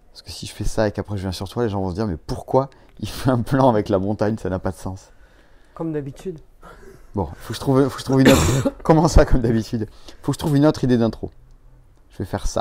Parce que si je fais ça et qu'après je viens sur toi, les gens vont se dire, mais pourquoi il fait un plan avec la montagne? Ça n'a pas de sens. Comme d'habitude. Bon, faut que je trouve une autre. Comment ça, comme d'habitude? Faut que je trouve une autre idée d'intro. Je vais faire ça.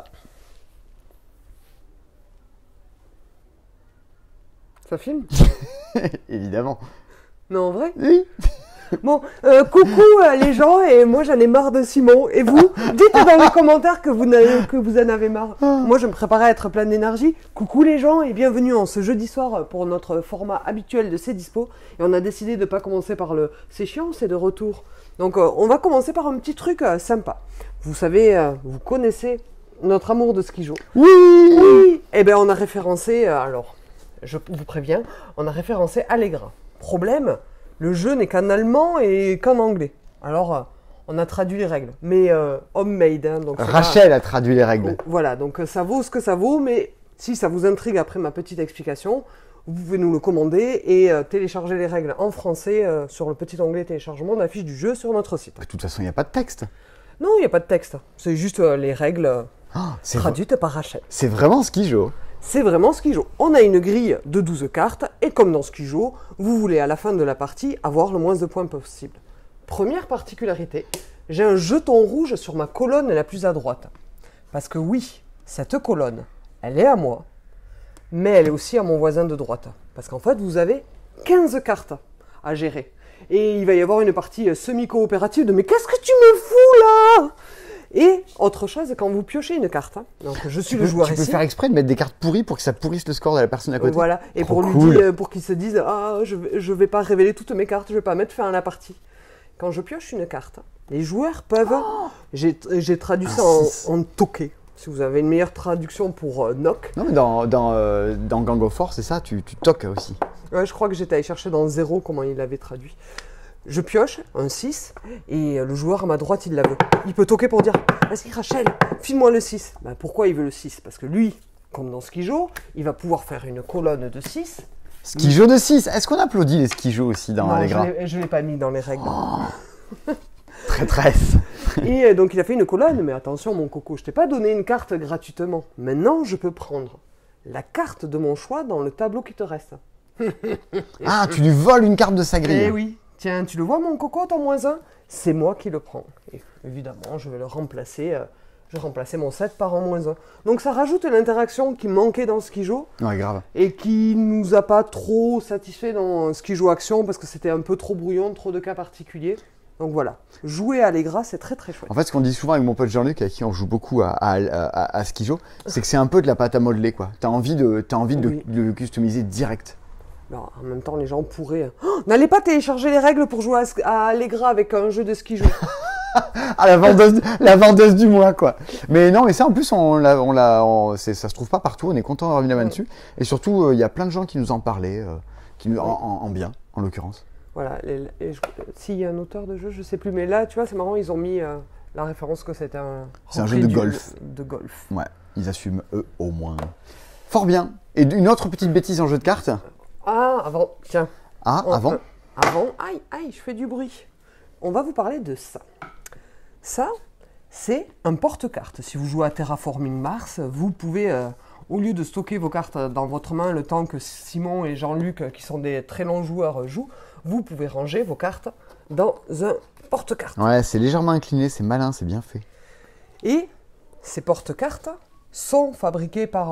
Ça filme? Évidemment. Non, en vrai? Oui. Bon, coucou les gens, et moi j'en ai marre de Simon. Et vous, dites dans les commentaires que vous en avez marre. Moi je me préparais à être plein d'énergie. Coucou les gens et bienvenue en ce jeudi soir pour notre format habituel de C'est Dispo. Et on a décidé de ne pas commencer par le c'est chiant, c'est de retour. Donc on va commencer par un petit truc sympa. Vous savez, vous connaissez notre amour de ski-jo. Oui. Oui. Eh bien on a référencé, alors je vous préviens, on a référencé Allegra. Problème, le jeu n'est qu'en allemand et qu'en anglais. Alors, on a traduit les règles, mais homemade. Hein, donc Rachel a traduit les règles. Voilà, donc ça vaut ce que ça vaut, mais si ça vous intrigue après ma petite explication, vous pouvez nous le commander et télécharger les règles en français sur le petit onglet téléchargement de la fiche du jeu sur notre site. De toute façon, il n'y a pas de texte. Non, il n'y a pas de texte, c'est juste les règles traduites par Rachel. C'est vraiment Ski-Jo. C'est vraiment Ski-Jo. On a une grille de 12 cartes, et comme dans Ski-Jo, vous voulez à la fin de la partie avoir le moins de points possible. Première particularité, j'ai un jeton rouge sur ma colonne la plus à droite. Parce que oui, cette colonne, elle est à moi, mais elle est aussi à mon voisin de droite. Parce qu'en fait, vous avez 15 cartes à gérer. Et il va y avoir une partie semi-coopérative de « Mais qu'est-ce que tu me fous là ?» Et autre chose, quand vous piochez une carte, hein, donc je suis le joueur ici. Tu peux faire exprès de mettre des cartes pourries pour que ça pourrisse le score de la personne à côté. Voilà, et trop pour lui cool. dire, pour qu'il se dise, ah, je vais pas révéler toutes mes cartes, je vais pas mettre fin à la partie. Quand je pioche une carte, les joueurs peuvent, j'ai traduit ça en toqué. Si vous avez une meilleure traduction pour knock. Non, mais dans Gang of Four, c'est ça, tu toques aussi. Ouais, je crois que j'étais allé chercher dans Zéro comment il l'avait traduit. Je pioche un 6 et le joueur à ma droite, il la veut. Il peut toquer pour dire « Vas-y Rachel, file-moi le 6 ». Ben, pourquoi il veut le 6? Parce que lui, comme dans Ski-Jo, il va pouvoir faire une colonne de 6. Ski-Jo de 6. Est-ce qu'on applaudit les Ski-Jo aussi dans Allegra? Je ne l'ai pas mis dans les règles. Traîtresse. Et donc il a fait une colonne, mais attention mon coco, je t'ai pas donné une carte gratuitement. Maintenant, je peux prendre la carte de mon choix dans le tableau qui te reste. Ah, tu lui voles une carte de sa grille. Eh oui. Tiens, tu le vois mon coco, ton -1? C'est moi qui le prends. Et évidemment, je vais le remplacer. Je vais remplacer mon 7 par un -1. Donc ça rajoute l'interaction qui manquait dans Ski-Jo. Ouais, grave. Et qui nous a pas trop satisfait dans Ski-Jo Action parce que c'était un peu trop brouillon, trop de cas particuliers. Donc voilà, jouer à Allegra, c'est très très chouette. En fait, ce qu'on dit souvent avec mon pote Jean-Luc, avec qui on joue beaucoup à Ski-Jo, c'est que c'est un peu de la pâte à modeler, quoi. T'as envie de le customiser direct. Alors, en même temps, les gens pourraient... Oh, n'allez pas télécharger les règles pour jouer à Allegra avec un jeu de Ski-Jo. Ah, la vendeuse du mois, quoi. Mais non, mais ça, en plus, ça se trouve pas partout. On est content de revenir là-dessus. Et surtout, il y a plein de gens qui nous en parlaient, en bien, en l'occurrence. Voilà. S'il y a un auteur de jeu, je sais plus. Mais là, tu vois, c'est marrant, ils ont mis la référence que c'était un... C'est un jeu de golf. De golf. Ouais, ils assument, eux, au moins. Fort bien. Et une autre petite bêtise en jeu de cartes. Ah, avant, tiens. Ah, avant. Aïe, je fais du bruit. On va vous parler de ça. Ça, c'est un porte-carte. Si vous jouez à Terraforming Mars, vous pouvez, au lieu de stocker vos cartes dans votre main le temps que Simon et Jean-Luc, qui sont des très longs joueurs, jouent, vous pouvez ranger vos cartes dans un porte-carte. Ouais, c'est légèrement incliné, c'est malin, c'est bien fait. Et ces porte-cartes sont fabriqués par...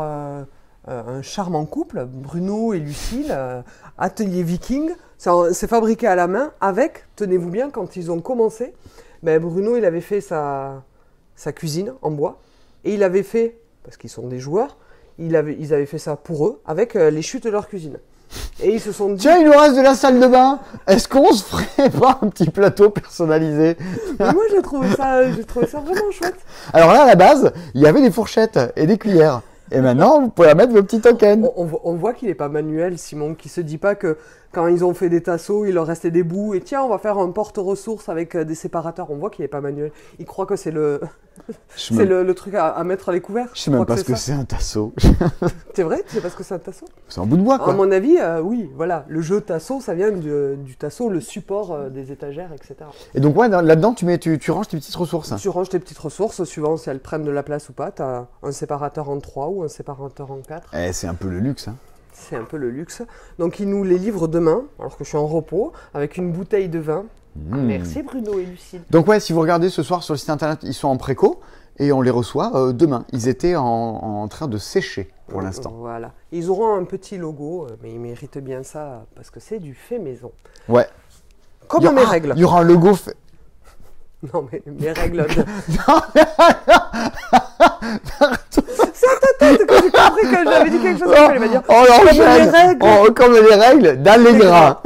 un charmant couple, Bruno et Lucille, atelier viking. C'est fabriqué à la main avec, tenez-vous bien, quand ils ont commencé, Bruno il avait fait sa cuisine en bois et il avait fait, parce qu'ils sont des joueurs, ils avaient fait ça pour eux avec les chutes de leur cuisine. Et ils se sont dit... Tiens, il nous reste de la salle de bain. Est-ce qu'on se ferait pas un petit plateau personnalisé? Mais moi j'ai trouvé ça vraiment chouette. Alors là, à la base, il y avait des fourchettes et des cuillères. Et maintenant, vous pouvez mettre vos petits tokens. On voit qu'il n'est pas manuel, Simon, qui se dit pas que Quand ils ont fait des tasseaux, il leur restait des bouts. Et tiens, on va faire un porte-ressources avec des séparateurs. On voit qu'il n'est pas manuel. Ils croient que c'est le truc à mettre à les couverts. Je sais même pas ce que c'est un tasseau. C'est vrai? Tu sais pas ce que c'est un tasseau? C'est un bout de bois, quoi. À mon avis, oui, voilà. Le jeu tasseau, ça vient du tasseau, le support des étagères, etc. Et donc, ouais, là-dedans, tu ranges tes petites ressources. Tu ranges tes petites ressources, suivant si elles prennent de la place ou pas. Tu as un séparateur en 3 ou un séparateur en 4. C'est un peu le luxe, hein. C'est un peu le luxe. Donc, ils nous les livrent demain, alors que je suis en repos, avec une bouteille de vin. Merci Bruno et Lucille. Donc, ouais, si vous regardez ce soir sur le site internet, ils sont en préco et on les reçoit demain. Ils étaient en train de sécher pour l'instant. Voilà. Ils auront un petit logo, mais ils méritent bien ça parce que c'est du fait maison. Ouais. Comme mes règles. Il y aura un logo fait. Non, mais mes règles. Non, C'est à ta tête que j'ai compris que j'avais dit quelque chose qu'il fallait dire. Oh, comme l'enchaîne. les règles. Oh, comme les règles d'Allegra.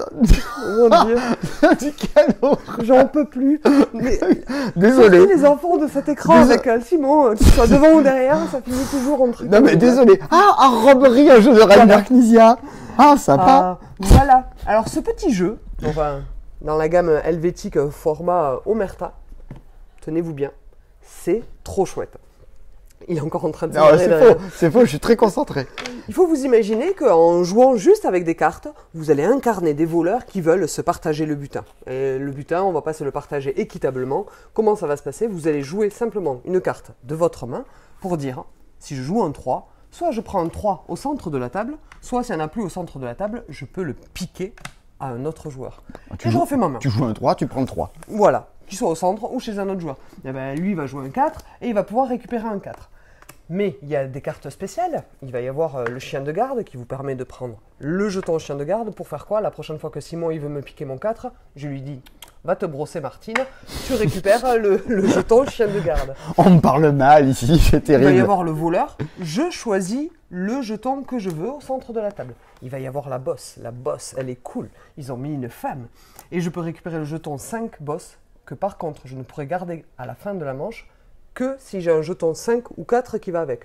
Oh mon Dieu. Quel horreur. J'en peux plus. Mais, désolé. sortez les enfants de cet écran avec Simon, qu'il soit devant ou derrière, ça finit toujours en truc. Non, mais désolé. Ah, un Robery, un jeu de Rainer Knizia. Ah, sympa. Voilà. Alors, ce petit jeu, enfin, dans la gamme helvétique format Omerta, tenez-vous bien, c'est trop chouette. Il est encore en train de se Non, c'est faux, je suis très concentré. Il faut vous imaginer qu'en jouant juste avec des cartes, vous allez incarner des voleurs qui veulent se partager le butin. Et le butin, on ne va pas se le partager équitablement. Comment ça va se passer? Vous allez jouer simplement une carte de votre main pour dire, si je joue un 3, soit je prends un 3 au centre de la table, soit s'il n'y en a plus au centre de la table, je peux le piquer à un autre joueur. Je refais ma main. Tu joues un 3, tu prends le 3. Voilà, qu'il soit au centre ou chez un autre joueur. Et ben, lui, il va jouer un 4 et il va pouvoir récupérer un 4. Mais il y a des cartes spéciales. Il va y avoir le chien de garde qui vous permet de prendre le jeton chien de garde pour faire quoi? La prochaine fois que Simon il veut me piquer mon 4, je lui dis va te brosser Martine, tu récupères le jeton chien de garde. On me parle mal ici, c'est terrible. Il va y avoir le voleur, je choisis le jeton que je veux au centre de la table. Il va y avoir la bosse elle est cool. Ils ont mis une femme. Et je peux récupérer le jeton 5 boss que par contre je ne pourrai garder à la fin de la manche que si j'ai un jeton 5 ou 4 qui va avec.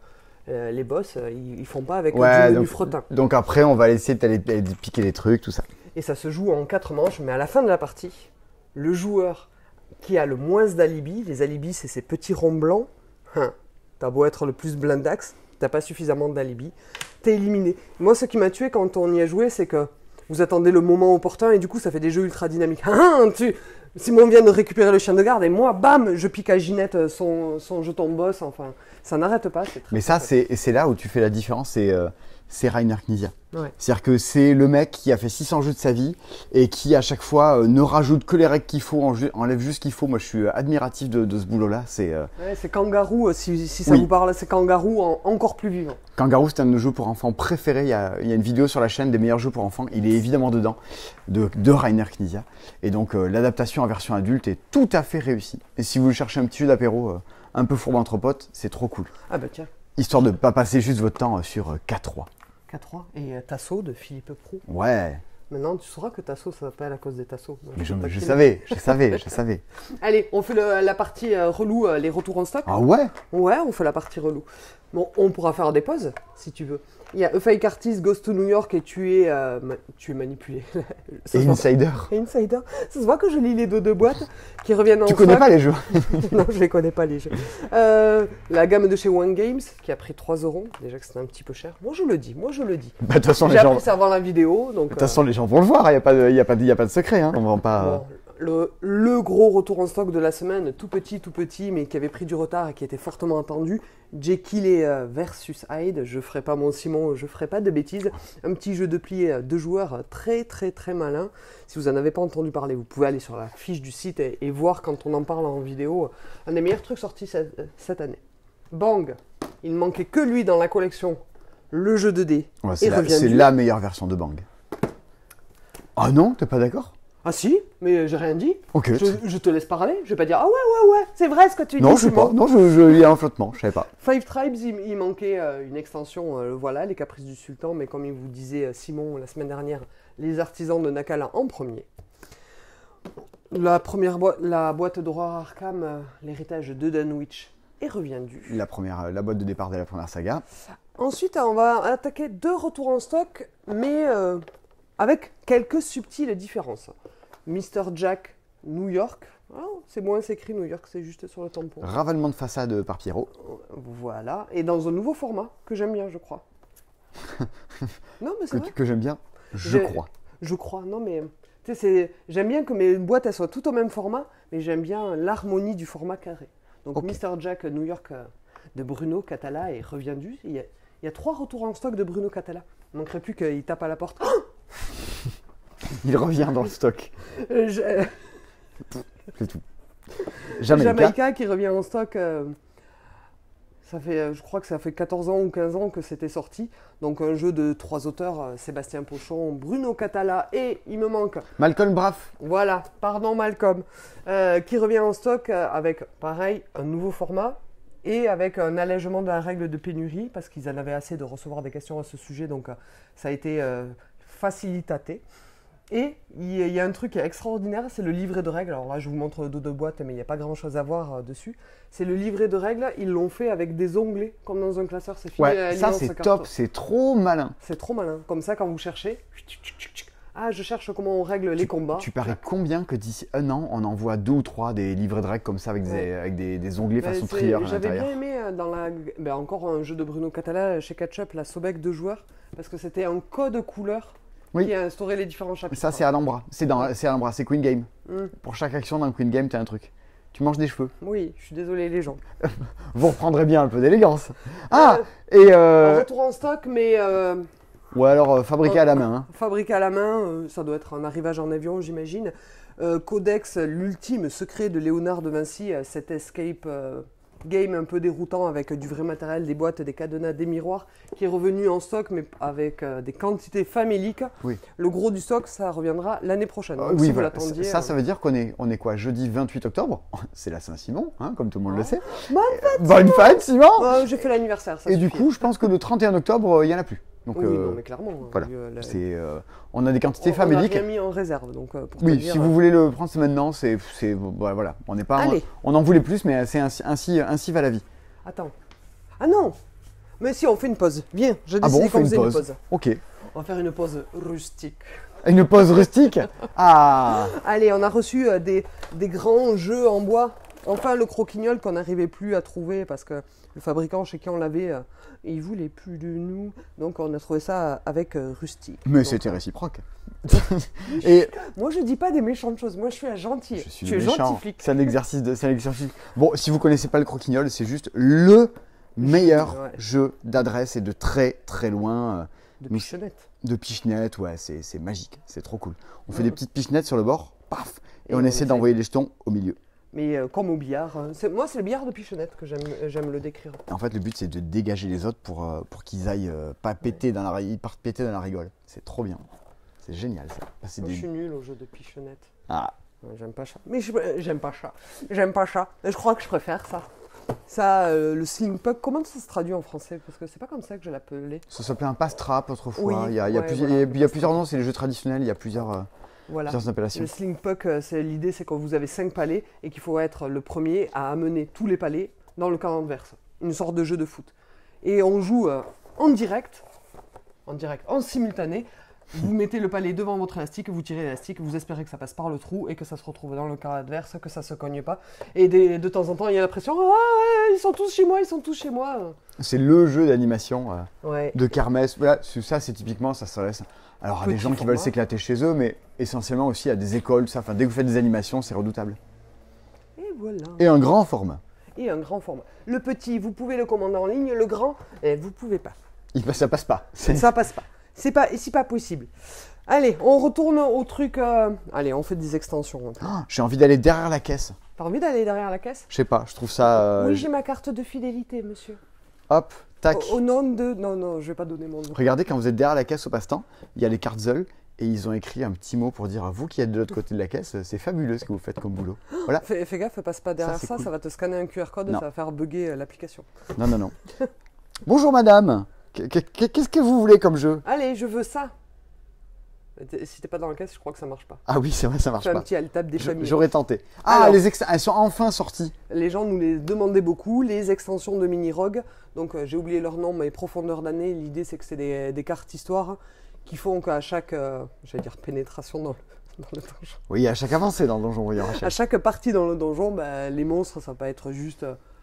Les boss, ils font pas avec du menu fretin. Donc après, on va laisser d'aller piquer les trucs, tout ça. Et ça se joue en 4 manches, mais à la fin de la partie, le joueur qui a le moins d'alibis, les alibis, c'est ces petits ronds blancs, t'as beau être le plus blindax, t'as pas suffisamment d'alibis, t'es éliminé. Moi, ce qui m'a tué quand on y a joué, c'est que vous attendez le moment opportun et du coup, ça fait des jeux ultra dynamiques. Simon vient de récupérer le chien de garde et moi, bam, je pique à Ginette son jeton boss. Enfin, ça n'arrête pas. Mais ça, c'est là où tu fais la différence, c'est Rainer Knizia. Ouais. C'est-à-dire que c'est le mec qui a fait 600 jeux de sa vie et qui, à chaque fois, ne rajoute que les règles qu'il faut, enlève juste ce qu'il faut. Moi, je suis admiratif de ce boulot-là. C'est Kangaroo, si ça vous parle, c'est Kangaroo encore plus vivant. Kangaroo, c'est un de nos jeux pour enfants préférés. Il y a une vidéo sur la chaîne des meilleurs jeux pour enfants. Il est évidemment dedans, de Rainer Knizia. Et donc, l'adaptation en version adulte est tout à fait réussie. Et si vous cherchez un petit jeu d'apéro un peu fourbe entre potes, c'est trop cool. Ah bah tiens. Histoire de ne pas passer juste votre temps sur K3. K3 et Tasso de Philippe Proulx. Ouais. Maintenant, tu sauras que Tasso, ça s'appelle à cause des Tassos. Mais je savais. Allez, on fait la partie relou, les retours en stock. Ah ouais? Ouais, on fait la partie relou. Bon, on pourra faire des pauses, si tu veux. Il y a A Fake Artist Goes to New York et tu es manipulé. Et Insider. Insider. Ça se voit que je lis les deux boîtes qui reviennent en Tu connais pas les jeux? Non, je les connais pas les jeux. La gamme de chez One Games qui a pris 3 €. Déjà que c'était un petit peu cher. Moi je le dis. Bah, de toute façon, j'ai appris ça avant la vidéo. De toute façon, les gens vont le voir. Il n'y a pas de secret. Hein. On vend pas. Bon, le gros retour en stock de la semaine, tout petit, mais qui avait pris du retard et qui était fortement attendu. Jekyll et versus Hyde. Je ferai pas mon Simon, je ferai pas de bêtises. Un petit jeu de pli 2 joueurs très très très malin. Si vous en avez pas entendu parler, vous pouvez aller sur la fiche du site et voir quand on en parle en vidéo. Un des meilleurs trucs sortis cette année. Bang, il ne manquait que lui dans la collection. Le jeu de dés. Ouais, c'est la meilleure version de Bang. Ah non, t'es pas d'accord? Ah si, mais j'ai rien dit. Ok. Je te laisse parler. Je vais pas dire ah ouais, c'est vrai ce que tu dis. Non, je sais pas. Non, je lis un flottement. Je savais pas. Five Tribes, il manquait une extension. Voilà, les Caprices du Sultan. Mais comme il vous disait Simon la semaine dernière, les artisans de Nakala en premier. La boîte d'horreur Arkham, l'héritage de Dunwich est revendu. La boîte de départ de la première saga. Ensuite, on va attaquer 2 retours en stock, mais avec quelques subtiles différences. Mr. Jack New York, ah, c'est moins écrit New York, c'est juste sur le tampon. Ravalement de façade par Pierrot. Voilà, et dans un nouveau format que j'aime bien, je crois. Non, mais c'est vrai. Que j'aime bien, je crois. Je crois, non mais... Tu sais, j'aime bien que mes boîtes elles soient toutes au même format, mais j'aime bien l'harmonie du format carré. Donc Ok. Mr. Jack New York de Bruno Catala est revendu. Il y a 3 retours en stock de Bruno Catala. Il ne manquerait plus qu'il tape à la porte. Il revient dans le stock. Je- C'est tout. Jamaïca. Jamaïca qui revient en stock. Ça fait, je crois que ça fait 14 ans ou 15 ans que c'était sorti. Donc un jeu de 3 auteurs, Sébastien Pochon, Bruno Catala et il me manque, Malcolm Braff. voilà, pardon Malcolm, qui revient en stock avec, pareil, un nouveau format et avec un allègement de la règle de pénurie parce qu'ils en avaient assez de recevoir des questions à ce sujet. Donc ça a été facilitaté. Et il y a un truc qui est extraordinaire, c'est le livret de règles. Alors là, je vous montre le dos de boîte, mais il n'y a pas grand-chose à voir dessus. C'est le livret de règles, ils l'ont fait avec des onglets, comme dans un classeur. C'est fini à la Ouais, ça licence c'est carte. top, c'est trop malin. C'est trop malin. Comme ça, quand vous cherchez, ah, je cherche comment on règle les combats. Tu paries combien que d'ici un an, on envoie 2 ou 3 des livrets de règles comme ça avec des onglets Ben, façon c'est- trieur à J'avais l'intérieur. bien aimé encore un jeu de Bruno Catala chez Ketchup, la Sobek de joueurs, parce que c'était un code couleur Oui. qui instaurait les différents chapitres. Ça c'est Alhambra, c'est Alhambra, c'est Queen Game. Hmm. Pour chaque action dans le Queen Game, t'as un truc. Tu manges des cheveux. Oui, je suis désolé les gens. Vous reprendrez bien un peu d'élégance. Ah, et Un retour en stock, mais ou alors fabriqué à la main. Hein. fabriqué à la main, ça doit être un arrivage en avion, j'imagine. Codex, l'ultime secret de Léonard de Vinci, cet escape game un peu déroutant avec du vrai matériel, des boîtes, des cadenas, des miroirs, qui est revenu en stock, mais avec des quantités faméliques. Oui. Le gros du stock, ça reviendra l'année prochaine. Donc, Oui, si vous voilà. l'attendiez. Ça veut dire qu'on est quoi? Jeudi 28 octobre. C'est la Saint-Simon, hein, comme tout le monde le sait. Bonne Bonne fête, Simon. J'ai fait l'anniversaire, ça Et du suffit. coup, je pense que le 31 octobre, il n'y en a plus. Donc, Oui, non, mais clairement. voilà. La- On a des quantités on a faméliques. rien mis en réserve, donc pour te Oui, dire, si vous voulez le prendre, c'est maintenant. Voilà. On n'est pas. Allez. On en voulait plus, mais c'est ainsi va la vie. Attends. Ah non. Mais si, on fait une pause. Viens, j'ai Ah bon, décidé on fait qu'on une faisait pause. une pause. Ok. On va faire une pause rustique. Une pause rustique. Ah. Allez, on a reçu des grands jeux en bois. Enfin, le croquignol qu'on n'arrivait plus à trouver parce que le fabricant chez qui on l'avait, il voulait plus de nous. Donc, on a trouvé ça avec Rustique. Mais Donc, c'était réciproque. Et moi, je dis pas des méchantes choses. Moi, je suis un gentil. je suis tu es méchant. gentil flic. C'est un exercice c'est un exercice. Bon, si vous connaissez pas le croquignol, c'est juste le meilleur Ouais. jeu d'adresse et de très très loin. De nous- pichonnette. De pichenette, ouais, c'est magique, c'est trop cool. On fait des petites pichenettes sur le bord, paf, et Et on on essaie essaie. d'envoyer les jetons au milieu. Mais comme au billard. Moi, c'est le billard de pichonnette que j'aime le décrire. Et en fait, le but c'est de dégager les autres pour qu'ils aillent pas péter dans ils partent péter dans la rigole. C'est trop bien, c'est génial ça. Passer Moi, des- je suis nul au jeu de pichonnette. Ah, Ouais, j'aime pas ça. Mais j'aime pas ça. J'aime pas ça. Je crois que je préfère ça. Ça, le sling puck, comment ça se traduit en français? Parce que c'est pas comme ça que je l'appelais. ça s'appelait un passe-trappe autrefois. Oui, il y a ouais, plusieurs, voilà. il y a plusieurs noms, c'est les jeux traditionnels, il y a plusieurs Voilà. appellations. Le sling puck, l'idée, c'est que vous avez 5 palets et qu'il faut être le premier à amener tous les palets dans le camp adverse. Une sorte de jeu de foot. Et on joue en direct, en simultané. Vous mettez le palet devant votre élastique, vous tirez l'élastique, vous espérez que ça passe par le trou et que ça se retrouve dans le camp adverse, que ça se cogne pas. Et de temps en temps, il y a la pression. Ah, ils sont tous chez moi, ils sont tous chez moi. C'est le jeu d'animation Ouais. de kermesse. Voilà, ça c'est typiquement, ça se laisse. Alors à des Petit gens qui format. veulent s'éclater chez eux, mais essentiellement aussi à des écoles. Ça, enfin, dès que vous faites des animations, c'est redoutable. Et voilà. Et un grand format. Et un grand format. Le petit, vous pouvez le commander en ligne. Le grand, vous pouvez pas. Ça passe pas. Ça passe pas. C'est pas possible. Allez, on retourne au truc. Allez, on fait des extensions. Oh, j'ai envie d'aller derrière la caisse. T'as envie d'aller derrière la caisse? Je sais pas, je trouve ça. Oui, j'ai ma carte de fidélité, monsieur. Hop, tac. Au nom de. Non, je vais pas donner mon nom. Regardez, quand vous êtes derrière la caisse au passe-temps, il y a les cartes Zeul et ils ont écrit un petit mot pour dire à vous qui êtes de l'autre côté de la caisse, c'est fabuleux ce que vous faites comme boulot. Voilà. Fais gaffe, passe pas derrière c'est ça, cool. ça va te scanner un QR code, Non. ça va faire bugger l'application. Non. Bonjour madame. Qu'est-ce que vous voulez comme jeu? Allez, je veux ça. Si t'es pas dans la caisse, je crois que ça marche pas. Ah oui, c'est vrai, ça marche Fais un pas. petit elle tape des familles. J'aurais tenté. Ah, Alors. elles sont enfin sorties. Les gens nous les demandaient beaucoup, les extensions de Mini Rogue. Donc j'ai oublié leur nom, mais profondeur d'année, l'idée c'est que c'est des cartes histoire qui font qu'à chaque, j'allais dire pénétration dans le donjon. Oui, à chaque avancée dans le donjon, oui, Rachel. À chaque partie dans le donjon, les monstres, ça va pas être juste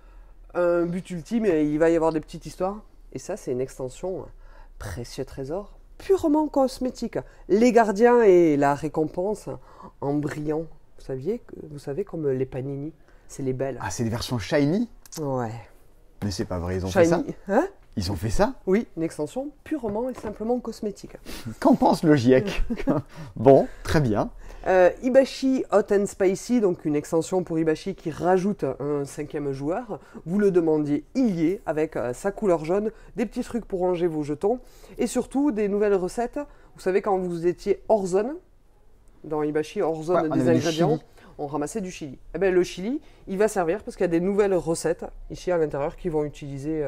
un but ultime, et il va y avoir des petites histoires. Et ça, c'est une extension précieux trésor, purement cosmétique. Les gardiens et la récompense en brillant. Vous savez, comme les panini, c'est les belles. Ah, c'est des versions shiny? Ouais. Mais c'est pas vrai, ils ont fait ça? Hein? Ils ont fait ça? Oui, une extension purement et simplement cosmétique. Qu'en pense le GIEC? Bon, très bien. Hibashi Hot and Spicy, donc une extension pour Hibashi qui rajoute un 5e joueur. Vous le demandiez, il y est, avec sa couleur jaune, des petits trucs pour ranger vos jetons, et surtout des nouvelles recettes. Vous savez, quand vous étiez hors zone, dans Hibashi, hors zone des ingrédients, on ramassait du chili. Eh bien, le chili, il va servir parce qu'il y a des nouvelles recettes ici à l'intérieur qui vont utiliser,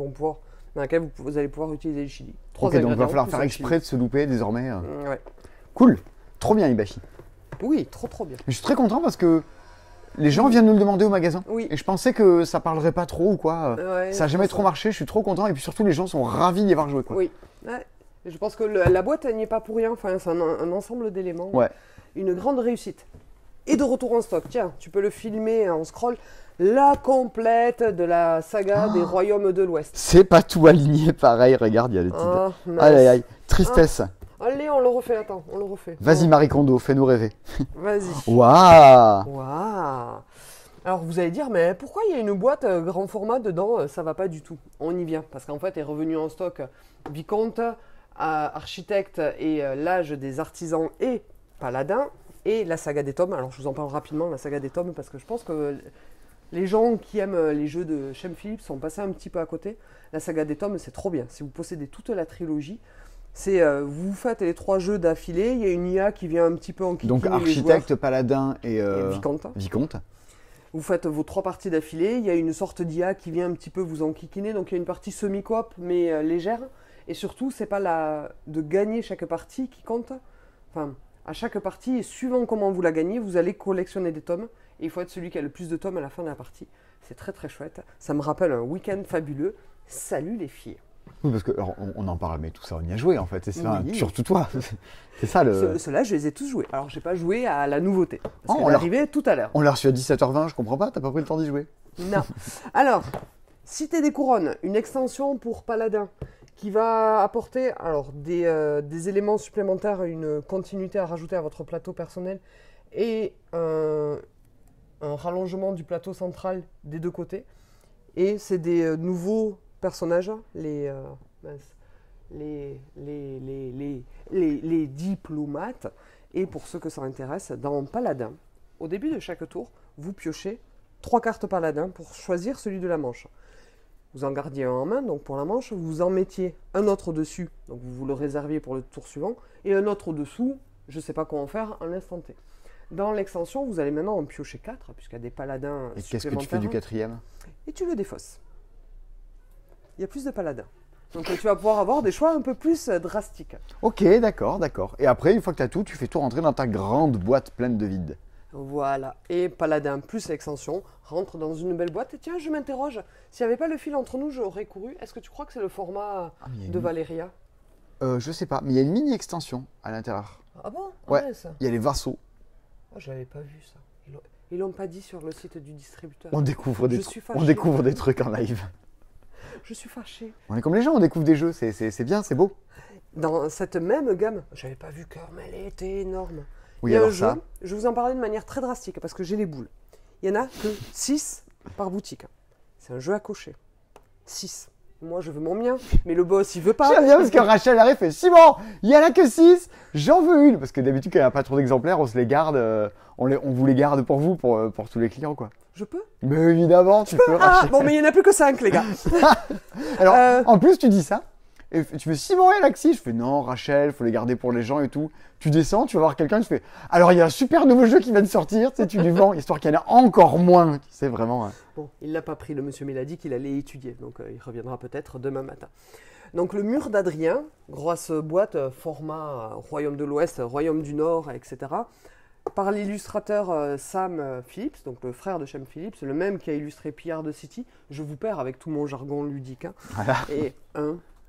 dans lesquelles vous allez pouvoir utiliser le chili. Ok, donc il va falloir faire exprès de se louper désormais. Ouais. Cool, trop bien Hibashi. Oui, trop bien. Je suis très content parce que les gens viennent nous le demander au magasin. Oui. Et je pensais que ça parlerait pas trop ou quoi. Ouais, ça n'a jamais trop marché, je suis trop content. Et puis surtout, les gens sont ravis d'y avoir joué, quoi. Oui. Ouais. Je pense que la boîte, elle n'y est pas pour rien. Enfin, c'est un ensemble d'éléments. Ouais. Une grande réussite. Et de retour en stock. Tiens, tu peux le filmer en scroll. La complète de la saga des Royaumes de l'Ouest. C'est pas tout aligné pareil, regarde, il y a des petites... Ah, mince. Aïe, aïe, aïe, tristesse. Allez, on le refait, attends, on le refait. Vas-y Marie Kondo, fais-nous rêver. Vas-y. Waouh. Waouh. Alors vous allez dire, mais pourquoi il y a une boîte grand format dedans? Ça va pas du tout. On y vient, parce qu'en fait est revenu en stock Vicomte, Architecte et l'âge des artisans et Paladin, et la saga des tomes. Alors je vous en parle rapidement, la saga des tomes, parce que je pense que les gens qui aiment les jeux de Shem Phillips sont passés un petit peu à côté. La saga des tomes, c'est trop bien. Si vous possédez toute la trilogie, c'est vous faites les 3 jeux d'affilée, il y a une IA qui vient un petit peu enquiquiner Donc Architecte, Paladin et Vicomte. Vous faites vos 3 parties d'affilée, il y a une sorte d'IA qui vient un petit peu vous enquiquiner, donc il y a une partie semi-coop mais légère. Et surtout, c'est pas de gagner chaque partie qui compte. Enfin, à chaque partie, et suivant comment vous la gagnez, vous allez collectionner des tomes. Et il faut être celui qui a le plus de tomes à la fin de la partie. C'est très très chouette. Ça me rappelle un week-end fabuleux. Salut les filles. Oui, parce que alors, on en parle, mais tout ça, on y a joué en fait. C'est ça, Oui. surtout toi. C'est ça le. Ceux-là, je les ai tous joués. Alors, j'ai pas joué à la nouveauté. Parce Oh, qu'elle est arrivée tout à l'heure. On l'a reçu à 17h20, je comprends pas, t'as pas pris le temps d'y jouer. Non. Alors, Cité des Couronnes, une extension pour Paladin qui va apporter des éléments supplémentaires, une continuité à rajouter à votre plateau personnel et un rallongement du plateau central des deux côtés. Et c'est des nouveaux personnages, les diplomates. Et pour ceux que ça intéresse, dans Paladin, au début de chaque tour, vous piochez 3 cartes Paladin pour choisir celui de la manche. Vous en gardiez un en main, donc pour la manche, vous en mettiez un autre dessus, donc vous le réserviez pour le tour suivant, et un autre dessous, je ne sais pas comment faire, en l'instant T. Dans l'extension, vous allez maintenant en piocher 4, puisqu'il y a des paladins Et qu'est-ce que tu fais du 4e? Et tu le défausses. Il y a plus de paladins. Donc tu vas pouvoir avoir des choix un peu plus drastiques. Ok, d'accord. Et après, une fois que tu as tout, tu fais tout rentrer dans ta grande boîte pleine de vide. Voilà. Et paladin plus l'extension rentre dans une belle boîte. Et tiens, je m'interroge. S'il n'y avait pas le fil entre nous, j'aurais couru. Est-ce que tu crois que c'est le format de Valéria? Je sais pas, mais il y a une mini extension à l'intérieur. Ah bon? Ouais. Ça. Il y a les vassaux. Oh, j'avais pas vu ça. Ils l'ont pas dit sur le site du distributeur. On découvre Je suis des trucs en live. Je suis fâchée. On est comme les gens, on découvre des jeux, c'est bien, c'est beau. Dans cette même gamme, j'avais pas vu mais elle était énorme. Oui, il y a alors un jeu, ça. je vais vous en parler de manière très drastique parce que j'ai les boules. Il y en a que 6 par boutique. C'est un jeu à cocher. 6. Moi, je veux mon mien, mais le boss, il veut pas. J'aime bien parce que Rachel arrive et fait Simon, il y en a que 6, j'en veux une. Parce que d'habitude, quand il n'y a pas trop d'exemplaires, on se les garde, on vous les garde pour vous, pour tous les clients, quoi. Je peux? Mais évidemment, tu peux, Ah, Rachel. bon, mais il n'y en a plus que 5, les gars. Alors, en plus, tu dis ça. Et tu fais Simon et Alexis. Je fais non, Rachel, faut les garder pour les gens et tout. Tu descends, tu vas voir quelqu'un, tu fais alors il y a un super nouveau jeu qui vient de sortir, tu sais, tu lui vends, histoire qu'il y en a encore moins. Tu sais, vraiment. Hein. Bon, il l'a pas pris, le monsieur, mais il a dit qu'il allait étudier. Donc, il reviendra peut-être demain matin. Donc, le mur d'Adrien, grosse boîte, format Royaume de l'Ouest, Royaume du Nord, etc. Par l'illustrateur Sam Phillips, donc le frère de Shem Phillips, le même qui a illustré Pillard de City. Je vous perds avec tout mon jargon ludique. Hein. Voilà. Et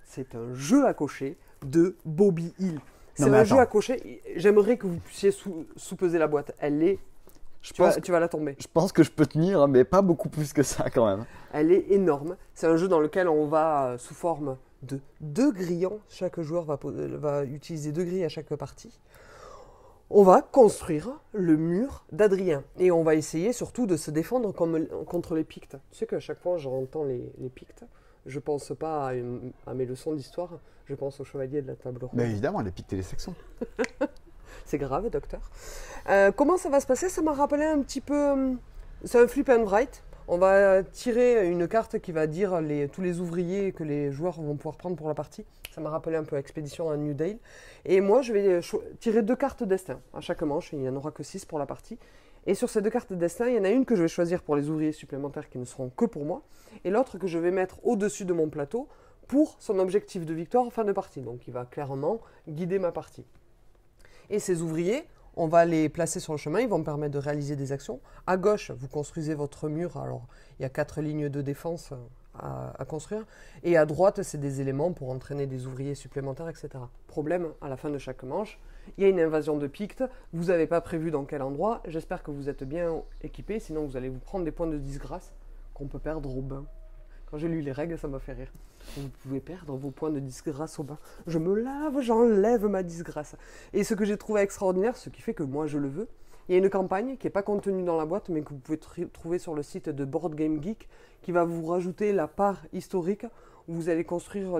c'est un jeu à cocher de Bobby Hill. C'est Non, mais un jeu attends. à cocher. J'aimerais que vous puissiez sous-peser la boîte. Elle est. Tu vas la tomber. Je pense que je peux tenir, mais pas beaucoup plus que ça quand même. Elle est énorme. C'est un jeu dans lequel on va, sous forme de 2 grillons, chaque joueur va utiliser 2 grilles à chaque partie. On va construire le mur d'Adrien. Et on va essayer surtout de se défendre contre les Pictes. Tu sais qu'à chaque fois j'entends les Pictes, je pense pas à mes leçons d'histoire, je pense aux chevaliers de la table ronde. Mais évidemment, les Pictes et les Saxons. C'est grave, docteur. Comment ça va se passer? Ça m'a rappelé un petit peu... c'est un flip and write. On va tirer une carte qui va dire tous les ouvriers que les joueurs vont pouvoir prendre pour la partie. Ça m'a rappelé un peu Expédition à New Dale. Et moi, je vais tirer 2 cartes destin à chaque manche. Il n'y en aura que 6 pour la partie. Et sur ces 2 cartes destin, il y en a une que je vais choisir pour les ouvriers supplémentaires qui ne seront que pour moi. Et l'autre que je vais mettre au-dessus de mon plateau pour son objectif de victoire en fin de partie. Donc, il va clairement guider ma partie. Et ces ouvriers, on va les placer sur le chemin, ils vont me permettre de réaliser des actions. À gauche, vous construisez votre mur, alors il y a 4 lignes de défense à construire. Et à droite, c'est des éléments pour entraîner des ouvriers supplémentaires, etc. Problème, à la fin de chaque manche, il y a une invasion de Pictes, vous n'avez pas prévu dans quel endroit, j'espère que vous êtes bien équipés, sinon vous allez vous prendre des points de disgrâce qu'on peut perdre au bain. Quand j'ai lu les règles, ça m'a fait rire. Vous pouvez perdre vos points de disgrâce au bain. Je me lave, j'enlève ma disgrâce. Et ce que j'ai trouvé extraordinaire, ce qui fait que moi je le veux, il y a une campagne qui n'est pas contenue dans la boîte, mais que vous pouvez trouver sur le site de Board Game Geek, qui va vous rajouter la part historique, où vous allez construire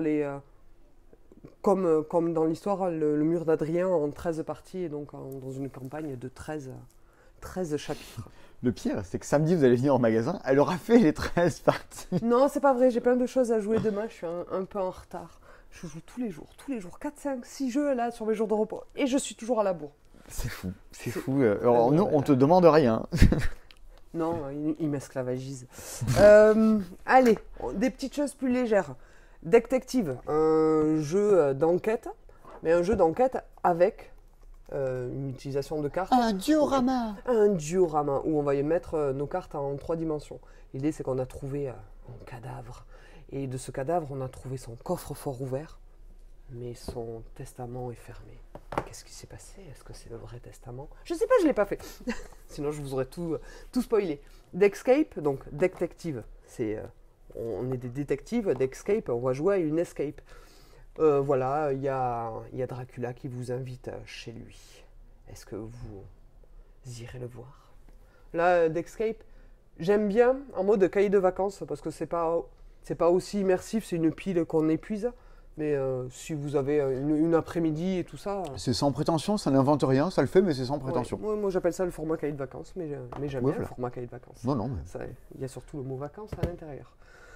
comme dans l'histoire, le mur d'Adrien en 13 parties, et donc dans une campagne de 13 chapitres. Le pire, c'est que samedi, vous allez venir au magasin, elle aura fait les 13 parties. Non, c'est pas vrai, j'ai plein de choses à jouer demain, je suis un peu en retard. Je joue tous les jours, 4, 5, 6 jeux là sur mes jours de repos, et je suis toujours à la bourre. C'est fou. Alors, nous, on te demande rien. Non, il m'esclavagise. Allez, des petites choses plus légères. Detective, un jeu d'enquête, mais un jeu d'enquête avec une utilisation de cartes. Un diorama. Un diorama, où on va y mettre nos cartes en 3 dimensions. L'idée, c'est qu'on a trouvé un cadavre. Et de ce cadavre, on a trouvé son coffre-fort ouvert, mais son testament est fermé. Qu'est-ce qui s'est passé? Est-ce que c'est le vrai testament? Je sais pas, je l'ai pas fait. Sinon, je vous aurais tout spoilé. D'escape, donc detective, on est des détectives. D'escape, on va jouer à une escape. Voilà, il y a Dracula qui vous invite chez lui. Est-ce que vous irez le voir? Là, d'escape, j'aime bien en mode cahier de vacances parce que c'est pas aussi immersif, c'est une pile qu'on épuise. Mais si vous avez une après-midi et tout ça... C'est sans prétention, ça n'invente rien, ça le fait, mais c'est sans prétention. Ouais, moi j'appelle ça le format cahier de vacances, mais j'aime bien le format cahier de vacances. Non, mais... Il y a surtout le mot vacances à l'intérieur.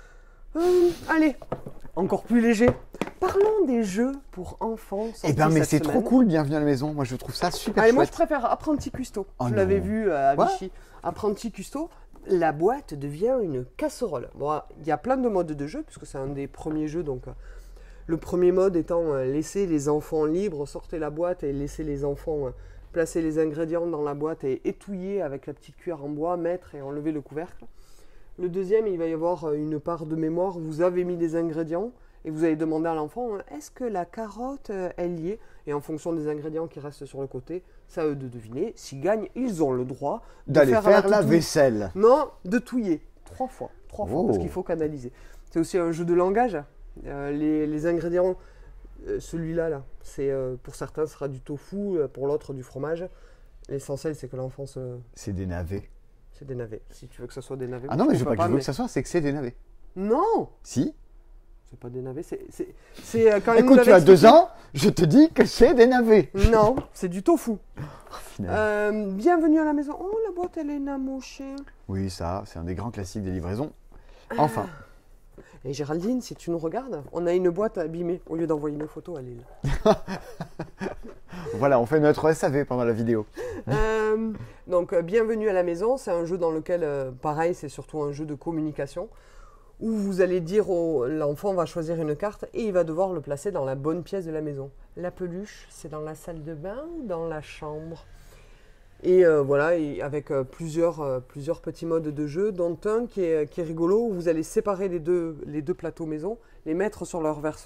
Allez, encore plus léger. Parlons des jeux pour enfants. Eh ben, mais c'est trop cool, Bienvenue à la maison. Moi, je trouve ça super chouette. Moi, je préfère Apprenti Custo. Je l'avais vu à Vichy. Apprenti Custo, la boîte devient une casserole. Bon, il y a plein de modes de jeu, puisque c'est un des premiers jeux, donc... Le premier mode étant laisser les enfants libres, sortez la boîte et laisser les enfants placer les ingrédients dans la boîte et étouiller avec la petite cuillère en bois, mettre et enlever le couvercle. Le deuxième, il va y avoir une part de mémoire. Vous avez mis des ingrédients et vous allez demander à l'enfant est-ce que la carotte est liée? Et en fonction des ingrédients qui restent sur le côté, c'est à eux de deviner. S'ils gagnent, ils ont le droit d'aller faire la vaisselle. Non, de touiller. 3 fois, parce qu'il faut canaliser. C'est aussi un jeu de langage. Les ingrédients, celui-là, c'est pour certains sera du tofu, pour l'autre du fromage. L'essentiel, c'est que l'enfant se... C'est des navets. C'est des navets. Si tu veux que ça soit des navets. Ah non, mais je veux pas que je veux que ça soit, c'est que c'est des navets. Non. Si. C'est pas des navets, c'est quand écoute, tu as 2 ans, je te dis que c'est des navets. Non, c'est du tofu. Bienvenue à la maison. Oh, la boîte, elle est namochée. Oui, ça, c'est un des grands classiques des livraisons. Enfin. Et Géraldine, si tu nous regardes, on a une boîte abîmée. Au lieu d'envoyer nos photos, elle est là. Voilà, on fait notre SAV pendant la vidéo. Donc, bienvenue à la maison. C'est un jeu dans lequel, pareil, c'est surtout un jeu de communication. Où vous allez dire l'enfant va choisir une carte et il va devoir le placer dans la bonne pièce de la maison. La peluche, c'est dans la salle de bain ou dans la chambre? Et voilà, et avec plusieurs petits modes de jeu, dont un qui est rigolo, où vous allez séparer les deux plateaux maison, les mettre sur leur verso,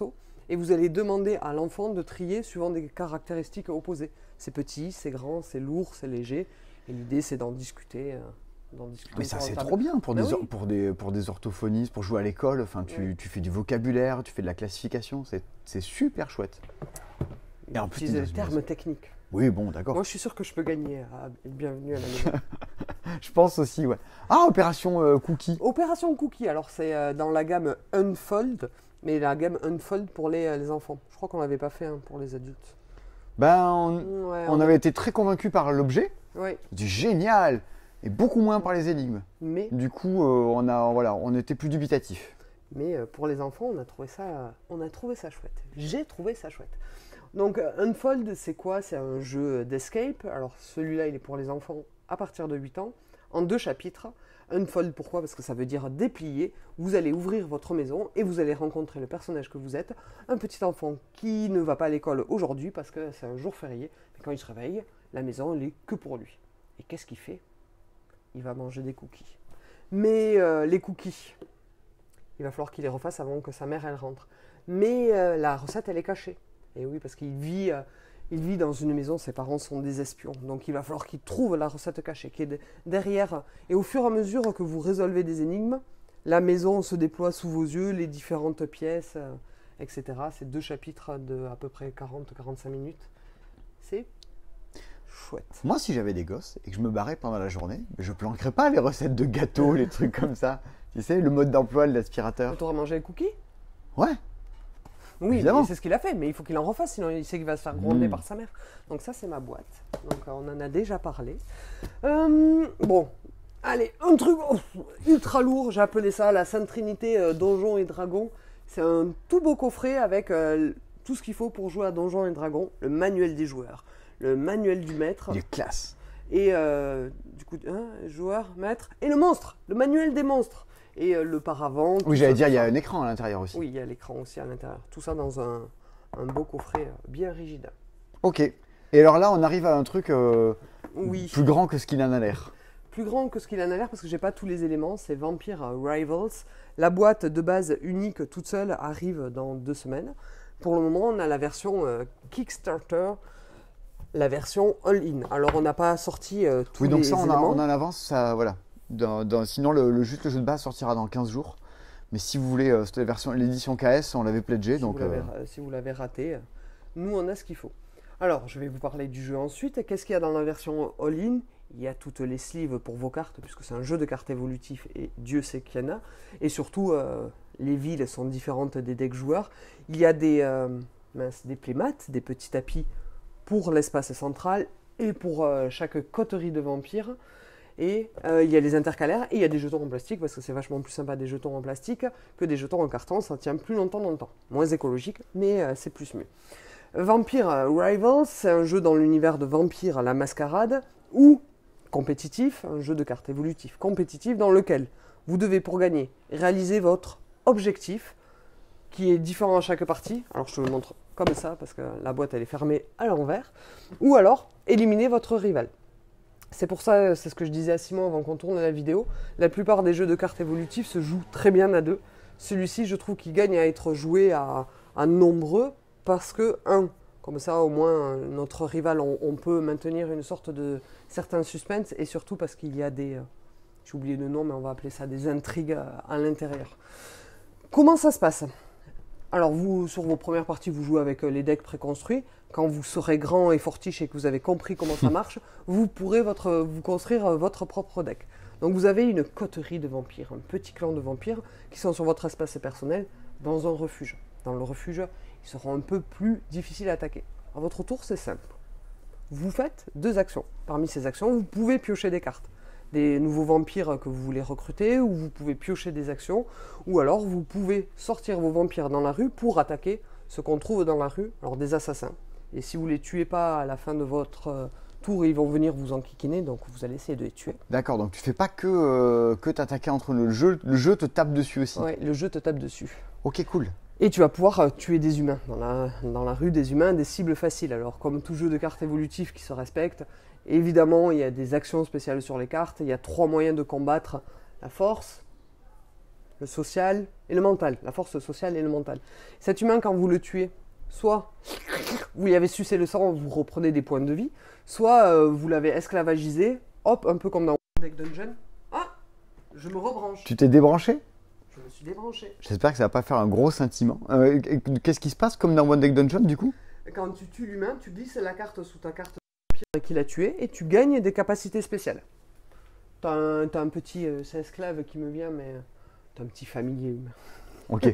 et vous allez demander à l'enfant de trier suivant des caractéristiques opposées. C'est petit, c'est grand, c'est lourd, c'est léger. Et l'idée, c'est d'en discuter. Mais ça, autour de c'est la table. trop bien pour Ben des, oui. pour des orthophonistes, pour jouer à l'école. Enfin, tu fais du vocabulaire, tu fais de la classification. C'est super chouette. Et en plus, Utiliser t'es dans les une termes maison. techniques. Oui, bon, d'accord. Moi, je suis sûr que je peux gagner à Bienvenue à la maison. Je pense aussi, ouais. Ah, opération Cookie. Opération Cookie, alors c'est dans la gamme Unfold, mais la gamme Unfold pour les enfants. Je crois qu'on l'avait pas fait pour les adultes. Ben, Ouais, on avait été très convaincus par l'objet. Ouais, Du génial. Et beaucoup moins par les énigmes. mais Du coup, on était plus dubitatifs. pour les enfants, on a trouvé ça chouette. J'ai trouvé ça chouette. Donc Unfold, c'est quoi? C'est un jeu d'escape. Alors celui-là, il est pour les enfants à partir de 8 ans, en 2 chapitres. Unfold, pourquoi? Parce que ça veut dire déplier. Vous allez ouvrir votre maison et vous allez rencontrer le personnage que vous êtes, un petit enfant qui ne va pas à l'école aujourd'hui parce que c'est un jour férié. Et quand il se réveille, la maison, elle est que pour lui. Et qu'est-ce qu'il fait? Il va manger des cookies. Mais les cookies, il va falloir qu'il les refasse avant que sa mère, elle rentre. Mais la recette, elle est cachée. Et oui, parce qu'il vit dans une maison, ses parents sont des espions. Donc il va falloir qu'il trouve la recette cachée qui est derrière. Et au fur et à mesure que vous résolvez des énigmes, la maison se déploie sous vos yeux, les différentes pièces, etc. C'est 2 chapitres de à peu près 40-45 minutes. C'est chouette. Moi, si j'avais des gosses et que je me barrais pendant la journée, je planquerais pas les recettes de gâteaux, les trucs comme ça. Tu sais, le mode d'emploi de l'aspirateur. Tu aurais mangé les cookies? Ouais. Oui, Évidemment. c'est ce qu'il a fait, mais il faut qu'il en refasse, sinon il sait qu'il va se faire gronder Mm. par sa mère. Donc ça, c'est ma boîte. Donc on en a déjà parlé. Bon, allez, un truc ultra lourd, j'ai appelé ça la Sainte Trinité Donjons et Dragons. C'est un tout beau coffret avec tout ce qu'il faut pour jouer à Donjons et Dragons. Le manuel des joueurs, le manuel du maître, Il est classe. et du coup, joueur, maître, et le monstre, le manuel des monstres. Et le paravent. tout Oui, j'allais ça, dire, tout il y a ça. un écran à l'intérieur aussi. Oui, il y a l'écran aussi à l'intérieur. Tout ça dans un beau coffret bien rigide. Ok. Et alors là, on arrive à un truc Oui, plus grand que ce qu'il en a l'air. plus grand que ce qu'il en a l'air parce que j'ai pas tous les éléments. C'est Vampire Rivals. La boîte de base unique toute seule arrive dans 2 semaines. Pour le moment, on a la version Kickstarter, la version All-In. Alors, on n'a pas sorti tous Oui, donc les ça, éléments. on en avance. Ça, voilà. Sinon, juste le jeu de base sortira dans 15 jours. Mais si vous voulez cette version, l'édition KS, on l'avait pledgé. Si, Donc, si vous l'avez raté, nous, on a ce qu'il faut. Alors, je vais vous parler du jeu ensuite. Qu'est-ce qu'il y a dans la version All-In? Il y a toutes les sleeves pour vos cartes, puisque c'est un jeu de cartes évolutif, et Dieu sait qu'il y en a. Et surtout, les villes sont différentes des decks joueurs. Il y a des playmats, des petits tapis pour l'espace central, et pour chaque coterie de vampires. Et il y a les intercalaires, et il y a des jetons en plastique, parce que c'est vachement plus sympa des jetons en plastique que des jetons en carton, ça tient plus longtemps dans le temps. Moins écologique, mais c'est plus mieux. Vampire Rivals, c'est un jeu dans l'univers de Vampire la Mascarade, ou compétitif, un jeu de cartes évolutif compétitif dans lequel vous devez, pour gagner, réaliser votre objectif, qui est différent à chaque partie. Alors je te le montre comme ça, parce que la boîte elle est fermée à l'envers, ou alors éliminer votre rival. C'est pour ça, c'est ce que je disais à Simon avant qu'on tourne la vidéo, la plupart des jeux de cartes évolutifs se jouent très bien à 2. Celui-ci, je trouve qu'il gagne à être joué à nombreux, parce que, comme ça au moins notre rival, on peut maintenir une sorte de certain suspense, et surtout parce qu'il y a des, j'ai oublié le nom, mais on va appeler ça des intrigues à l'intérieur. Comment ça se passe ? Alors vous, sur vos premières parties, vous jouez avec les decks préconstruits. Quand vous serez grand et fortiche et que vous avez compris comment ça marche, vous pourrez vous construire votre propre deck. Donc vous avez une coterie de vampires, un petit clan de vampires qui sont sur votre espace personnel dans un refuge. Dans le refuge, ils seront un peu plus difficiles à attaquer. À votre tour, c'est simple. Vous faites 2 actions. Parmi ces actions, vous pouvez piocher des cartes. Des nouveaux vampires que vous voulez recruter, ou vous pouvez piocher des actions, ou alors vous pouvez sortir vos vampires dans la rue pour attaquer ce qu'on trouve dans la rue, alors des assassins. Et si vous ne les tuez pas à la fin de votre tour, ils vont venir vous enquiquiner, donc vous allez essayer de les tuer. d'accord, donc tu fais pas que t'attaquer entre le jeu te tape dessus aussi. Ouais, le jeu te tape dessus. Ok, cool. Et tu vas pouvoir tuer des humains. Dans la rue, des humains, des cibles faciles. Alors, comme tout jeu de cartes évolutif qui se respecte, évidemment, il y a des actions spéciales sur les cartes. Il y a 3 moyens de combattre la force, le social et le mental, la force sociale et le mental. Cet humain, quand vous le tuez, soit vous lui avez sucé le sang, vous reprenez des points de vie, soit vous l'avez esclavagisé, hop, un peu comme dans Deck Dungeon. Ah, je me rebranche. Tu t'es débranché? Je me suis débranché. J'espère que ça va pas faire un gros scintillement. Qu'est-ce qui se passe comme dans One Deck Dungeon du coup? Quand tu tues l'humain, tu glisses la carte sous ta carte qui l'a tué et tu gagnes des capacités spéciales. T'as un petit, c'est esclave qui me vient, mais t'as un petit familier humain. Ok.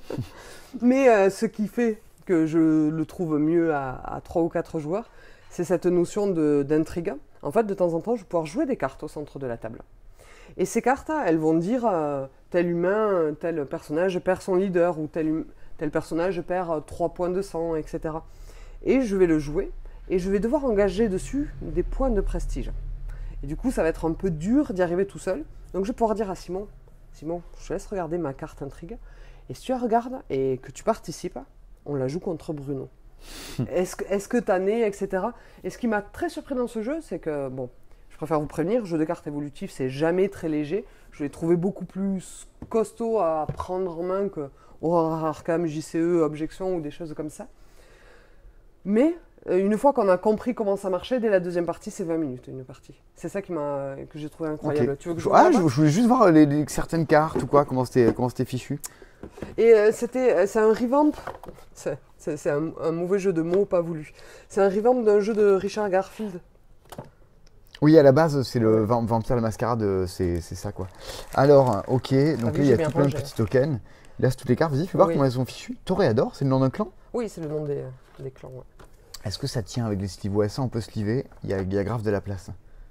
Mais ce qui fait que je le trouve mieux à 3 ou 4 joueurs, c'est cette notion d'intrigue. En fait, de temps en temps, je vais pouvoir jouer des cartes au centre de la table. Et ces cartes, elles vont dire tel humain, tel personnage perd son leader, ou tel personnage perd 3 points de sang, etc. Et je vais le jouer, et je vais devoir engager dessus des points de prestige. Et du coup, ça va être un peu dur d'y arriver tout seul. Donc je vais pouvoir dire à Simon, Simon, je te laisse regarder ma carte intrigue. Et si tu la regardes et que tu participes, on la joue contre Bruno. Est-ce que t'as né, etc. Et ce qui m'a très surpris dans ce jeu, c'est que, bon, je préfère vous prévenir, jeu de cartes évolutif, c'est jamais très léger. Je l'ai trouvé beaucoup plus costaud à prendre en main que Horror Arkham, JCE, Objection ou des choses comme ça. Mais une fois qu'on a compris comment ça marchait, dès la deuxième partie, c'est 20 minutes une partie. C'est ça que j'ai trouvé incroyable. Okay. Tu veux que je voulais juste voir certaines cartes ou quoi, comment c'était fichu. Et c'est un revamp. C'est un mauvais jeu de mots pas voulu. C'est un revamp d'un jeu de Richard Garfield. Oui, à la base, c'est le Vampire la Mascarade, c'est ça quoi. Alors, ok, donc là, il y a tout plein de petits tokens. Là, c'est toutes les cartes. Vas-y, fais voir comment elles sont fichues. Toréador, c'est le nom d'un clan? Oui, c'est le nom des clans. Ouais. Est-ce que ça tient avec les sleeves? Ouais, ça, on peut sleever. Il y a grave de la place.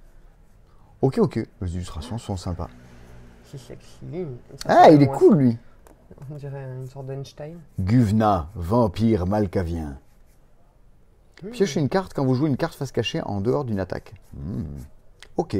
Ok. Les illustrations sont sympas. C'est sexy. Ah, il est cool, lui. On dirait une sorte d'Einstein. Guvna, vampire malkavien. Piochez une carte quand vous jouez une carte face cachée en dehors d'une attaque. Ok.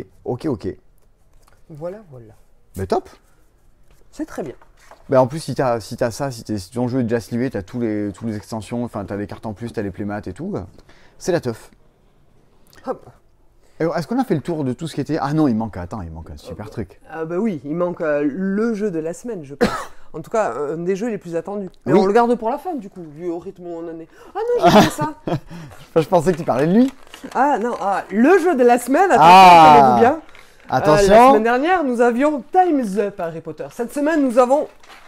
Voilà. Mais top. C'est très bien. Bah en plus, si t'as ça, si ton jeu est déjà slivé, t'as tous les extensions, enfin t'as les cartes en plus, t'as les playmats et tout, c'est la teuf. Hop. Est-ce qu'on a fait le tour de tout ce qui était... Ah non, il manque un super truc. Ah bah oui, il manque le jeu de la semaine, je pense. En tout cas, un des jeux les plus attendus. Mais oui. on le garde pour la fin, du coup, vu au rythme où on en est. Ah non, j'ai fait ça. Je pensais que tu parlais de lui. Ah non, le jeu de la semaine, attendez-vous bien. Attention. La semaine dernière, nous avions Time's Up Harry Potter. Cette semaine, nous avons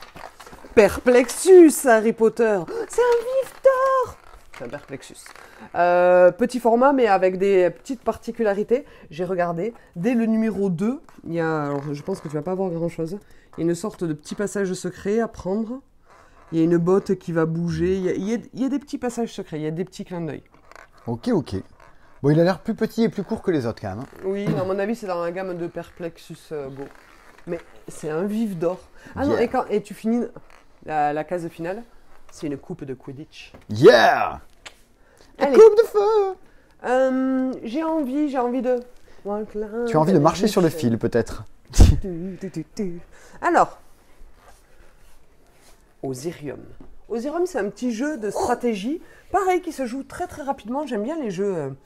Perplexus Harry Potter. C'est un vif d'or. C'est un Perplexus. Petit format, mais avec des petites particularités. J'ai regardé. Dès le numéro 2, il y a, alors je pense que tu vas pas voir grand-chose. Il y a une sorte de petit passage secret à prendre. Il y a une botte qui va bouger. Il y a des petits passages secrets. Il y a des petits clins d'œil. Ok. Bon, il a l'air plus petit et plus court que les autres, quand même. Oui, à mon avis, c'est dans la gamme de Perplexus Go. Mais c'est un vif d'or. Ah non, et tu finis la case finale, c'est une coupe de Quidditch. Yeah! La coupe de feu! J'ai envie de... Tu as envie de marcher sur le fil, peut-être. Alors, Osirium. Osirium, c'est un petit jeu de stratégie, pareil, qui se joue très très rapidement. J'aime bien les jeux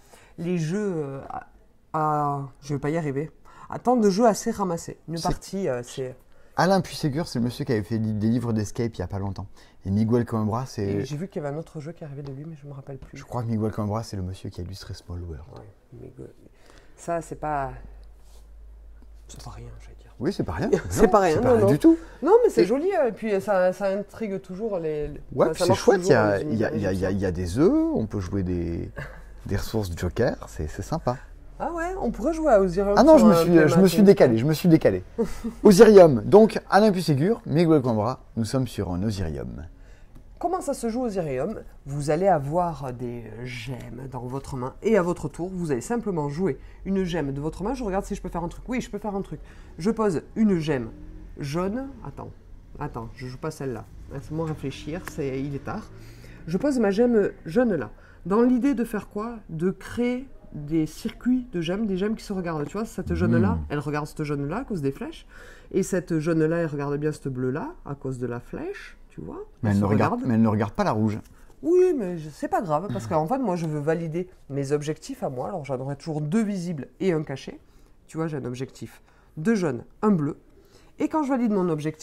je vais pas y arriver. À temps de jeu assez ramassé. Une partie, c'est... Alain Puisségur, c'est le monsieur qui avait fait des livres d'escape il y a pas longtemps. Et Miguel Coimbra, c'est... Et j'ai vu qu'il y avait un autre jeu qui arrivait de lui, mais je me rappelle plus. Je crois que Miguel Coimbra, c'est le monsieur qui a illustré Small World. Ouais, ça, c'est pas... C'est pas rien, je vais dire. Oui, c'est pas rien. C'est pas rien, c'est pas rien du tout. Non, mais c'est joli, et puis ça intrigue toujours les... Ouais, c'est chouette, il y a des œufs, on peut jouer des ressources Joker, c'est sympa. Ah ouais, on pourrait jouer à Osirium. Ah non, je me suis décalé. Osirium, donc Alain Puisségur, Miguel Coimbra, nous sommes sur un Osirium. Comment ça se joue Osirium? Vous allez avoir des gemmes dans votre main et à votre tour, vous allez simplement jouer une gemme de votre main. Je regarde si je peux faire un truc. Oui, je peux faire un truc. Je pose une gemme jaune. Attends, je joue pas celle-là. Laisse-moi réfléchir, il est tard. Je pose ma gemme jaune là. Dans l'idée de faire quoi? De créer des circuits de gemmes, des gemmes qui se regardent. Tu vois, cette jaune-là, elle regarde cette jaune-là à cause des flèches. Et cette jaune-là, elle regarde bien cette bleue-là à cause de la flèche. Tu vois, mais elle ne regarde pas la rouge. Oui, mais c'est pas grave, parce qu'en fait, moi, je veux valider mes objectifs à moi. Alors, j'en aurai toujours 2 visibles et un caché. Tu vois, j'ai un objectif 2 jaunes, 1 bleu. Et quand je valide mon objectif,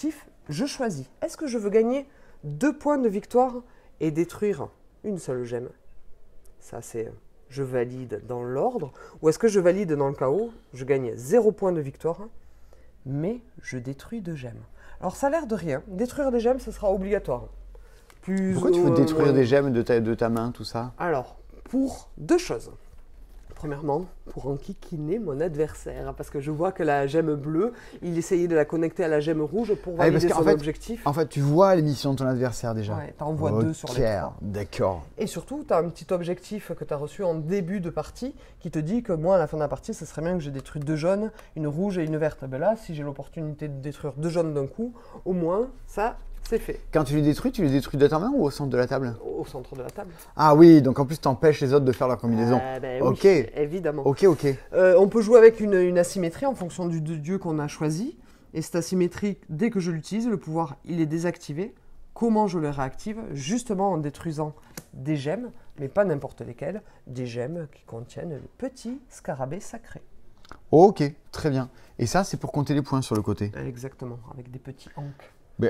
je choisis. Est-ce que je veux gagner 2 points de victoire et détruire une seule gemme? Ça, c'est je valide dans l'ordre. Ou est-ce que je valide dans le chaos? Je gagne 0 points de victoire, mais je détruis 2 gemmes. Alors, ça a l'air de rien. Détruire des gemmes, ce sera obligatoire. Pourquoi tu veux détruire des gemmes de ta main, tout ça? Alors, pour 2 choses. Premièrement, pour enquiquiner mon adversaire, parce que je vois que la gemme bleue, il essayait de la connecter à la gemme rouge pour valider son objectif. En fait, tu vois l'émission de ton adversaire déjà. Ouais, t'en vois 2 sur les 3. D'accord. Et surtout, tu as un petit objectif que tu as reçu en début de partie qui te dit que moi, à la fin de la partie, ce serait bien que j'ai détruit 2 jaunes, une rouge et une verte. Ben là, si j'ai l'opportunité de détruire 2 jaunes d'un coup, au moins, ça, c'est fait. Quand tu les détruis de ta main ou au centre de la table? Au centre de la table. Ah oui, donc en plus, tu empêches les autres de faire leur combinaison. Ok. Oui, évidemment. Ok. On peut jouer avec une asymétrie en fonction du dieu qu'on a choisi. Et cette asymétrie, dès que je l'utilise, le pouvoir, il est désactivé. Comment je le réactive? Justement en détruisant des gemmes, mais pas n'importe lesquelles, des gemmes qui contiennent le petit scarabée sacré. Ok, très bien. Et ça, c'est pour compter les points sur le côté. Exactement, avec des petits ancres. Mais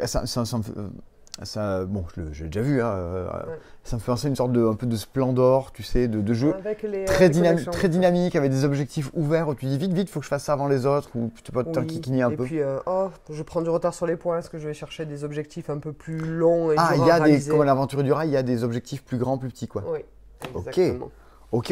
bon, j'ai déjà vu, ça me fait penser à une sorte un peu de Splendor, tu sais, de jeu très dynamique, avec des objectifs ouverts où tu dis vite, faut que je fasse ça avant les autres, ou tu peux t'inquiquiner un peu. Et puis, je prends du retard sur les points, est-ce que je vais chercher des objectifs un peu plus longs et il y a comme à l'aventure du rail, il y a des objectifs plus grands, plus petits, quoi. Oui, exactement. Ok.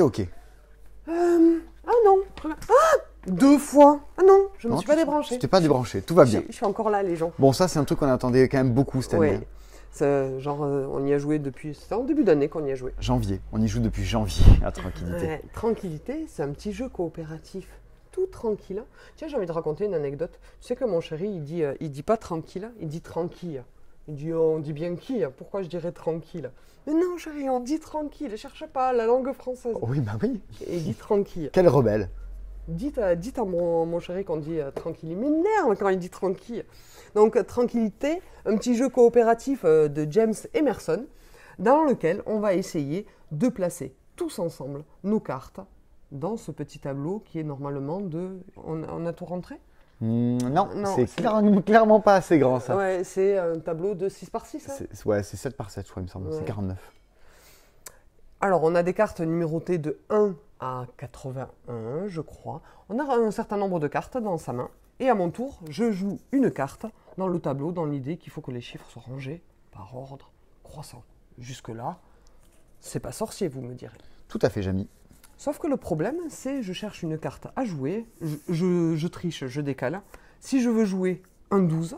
Ah non, 2 fois. Ah non, je ne me suis pas débranché. Tu t'es pas débranché, tout va bien. Je suis encore là, les gens. Bon, ça, c'est un truc qu'on attendait quand même beaucoup cette année. On y a joué depuis... C'était en début d'année qu'on y a joué. Janvier. On y joue depuis janvier à Tranquillité. Ouais, Tranquillité, c'est un petit jeu coopératif. Tout tranquille. Tiens, j'ai envie de raconter une anecdote. Tu sais que mon chéri, il dit pas tranquille, il dit tranquille. Il dit, on dit bien qui? Pourquoi je dirais tranquille? Mais non, chéri, on dit tranquille. Cherche pas la langue française. Oui, bah oui. Et il dit tranquille. Quel rebelle. Dites à mon chéri qu'on dit tranquille. Il m'énerve quand il dit tranquille. Donc, Tranquillité, un petit jeu coopératif de James Emerson, dans lequel on va essayer de placer tous ensemble nos cartes dans ce petit tableau qui est normalement de... On a tout rentré? Non, c'est clairement pas assez grand, ça. Ouais, c'est un tableau de 6 par 6, hein? Ouais, c'est 7 par 7, je crois, il me semble. Ouais. C'est 49. Alors, on a des cartes numérotées de 1 à 81, je crois. On a un certain nombre de cartes dans sa main. Et à mon tour, je joue une carte dans le tableau, dans l'idée qu'il faut que les chiffres soient rangés par ordre croissant. Jusque-là, c'est pas sorcier, vous me direz. Tout à fait, Jamy. Sauf que le problème, c'est je cherche une carte à jouer, je triche, je décale. Si je veux jouer un 12,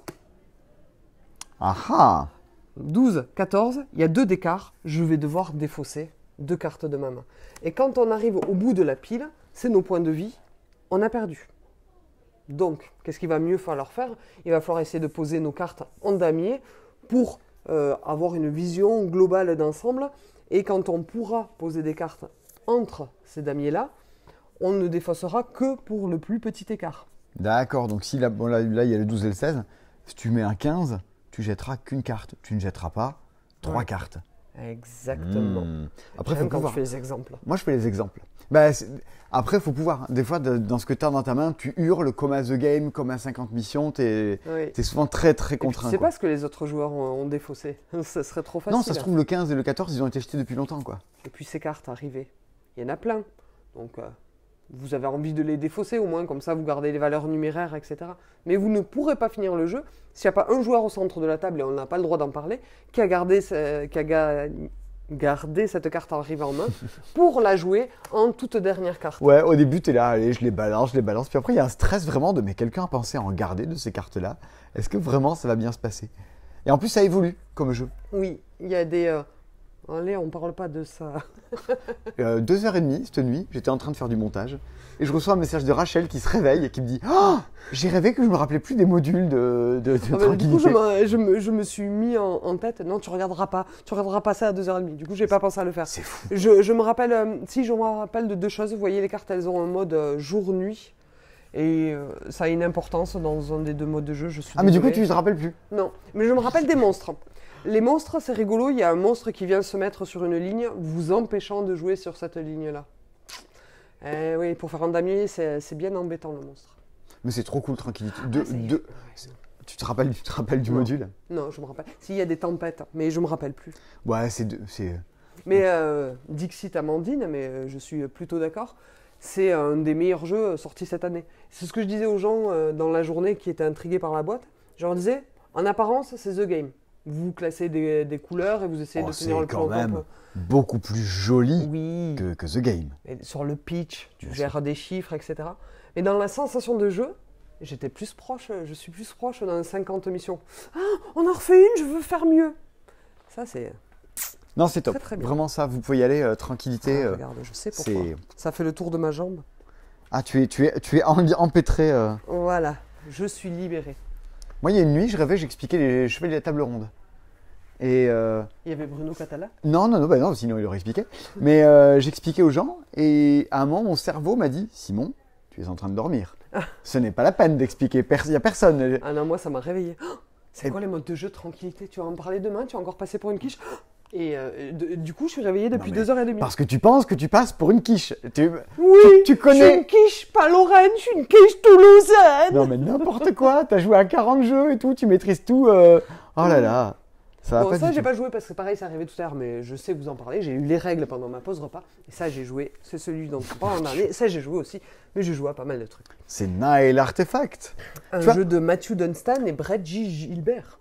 12, 14, il y a 2 d'écart, je vais devoir défausser 2 cartes de ma main. Et quand on arrive au bout de la pile, c'est nos points de vie, on a perdu. Donc, qu'est-ce qu'il va mieux falloir faire? Il va falloir essayer de poser nos cartes en damier pour avoir une vision globale d'ensemble. Et quand on pourra poser des cartes entre ces damiers-là, on ne défaussera que pour le plus petit écart. D'accord, donc si là, il y a le 12 et le 16, si tu mets un 15, tu jetteras qu'une carte. Tu ne jetteras pas 3 cartes. Exactement. Après, faut pouvoir. Tu fais les exemples. Moi, je fais les exemples. Après, il faut pouvoir. Des fois, dans ce que tu as dans ta main, tu hurles comme à The Game, comme à 50 missions. Tu es souvent très, très contraint. Tu sais pas ce que les autres joueurs ont défaussé. Ça serait trop facile. Non, ça se trouve, le 15 et le 14, ils ont été jetés depuis longtemps, quoi. Et puis, ces cartes arrivées, il y en a plein. Donc, vous avez envie de les défausser, au moins, comme ça, vous gardez les valeurs numéraires, etc. Mais vous ne pourrez pas finir le jeu s'il n'y a pas un joueur au centre de la table, et on n'a pas le droit d'en parler, qui a gardé cette carte arrivée en main pour la jouer en toute dernière carte. Ouais, au début, tu es là, allez, je les balance. Puis après, il y a un stress vraiment de, mais quelqu'un a pensé à en garder de ces cartes-là. Est-ce que vraiment ça va bien se passer? Et en plus, ça évolue comme jeu. Oui, il y a des... Allez, on parle pas de ça. 2h30 cette nuit, j'étais en train de faire du montage et je reçois un message de Rachel qui se réveille et qui me dit oh, j'ai rêvé que je me rappelais plus des modules de Tranquillité. Du coup, je me suis mis en tête, non, tu regarderas pas ça à 2h30. Du coup, j'ai pas pensé à le faire. C'est fou. Je me rappelle, je me rappelle de 2 choses. Vous voyez, les cartes, elles ont un mode jour-nuit. Et ça a une importance dans un des 2 modes de jeu. Je suis mais du coup, tu te rappelles plus? Non, mais je me rappelle des monstres. Les monstres, c'est rigolo. Il y a un monstre qui vient se mettre sur une ligne, vous empêchant de jouer sur cette ligne-là. Oui, pour faire un damier, c'est bien embêtant, le monstre. Mais c'est trop cool, Tranquillité. Tu te rappelles du Non. module? Non, je me rappelle. S'il y a des tempêtes, mais je me rappelle plus. Ouais, c'est. Mais Dixit Amandine, mais je suis plutôt d'accord. C'est un des meilleurs jeux sortis cette année. C'est ce que je disais aux gens dans la journée qui étaient intrigués par la boîte. Je leur disais, en apparence, c'est The Game. Vous classez des couleurs et vous essayez de tenir le C'est plus quand longtemps. même beaucoup plus joli Oui. que The Game. Et sur le pitch, tu Bien gères des chiffres, etc. Mais dans la sensation de jeu, je suis plus proche dans 50 missions. Ah, on en refait une, je veux faire mieux. Ça, c'est. Non, c'est top. Très, très bien. Vraiment ça, vous pouvez y aller, tranquillité. Ah, regarde, je sais pourquoi. c'est- Ça fait le tour de ma jambe. Ah, tu es empêtré. Voilà, je suis libéré. Moi, il y a une nuit, je rêvais, j'expliquais les chevaliers de la table ronde. Et Il y avait Bruno Catala. non, bah non, sinon il aurait expliqué. Mais j'expliquais aux gens, et à un moment, mon cerveau m'a dit, Simon, tu es en train de dormir. Ce n'est pas la peine d'expliquer. Il n'y a personne. Ah non, moi, ça m'a réveillé. Oh, c'est Et- quoi les modes de jeu tranquillité? Tu vas en parler demain, tu vas encore passer pour une quiche. Et du coup, je suis réveillé depuis Non, mais 2h30. Parce que tu penses que tu passes pour une quiche. Oui, tu je suis connais. une quiche pas lorraine, je suis une quiche toulousaine. Non, mais n'importe quoi. T'as joué à 40 jeux et tout, tu maîtrises tout. Oh là là. Ça va Bon, pas ça, du j'ai tout. pas joué parce que pareil, ça arrivait tout à l'heure, mais je sais vous en parler. J'ai eu les règles pendant ma pause repas. Et ça, j'ai joué. C'est celui dont on parle en dernier. Ça, j'ai joué aussi. Mais je joue à pas mal de trucs. C'est Naël Artefact. Un Tu vois- jeu de Matthew Dunstan et Brett J. Gilbert.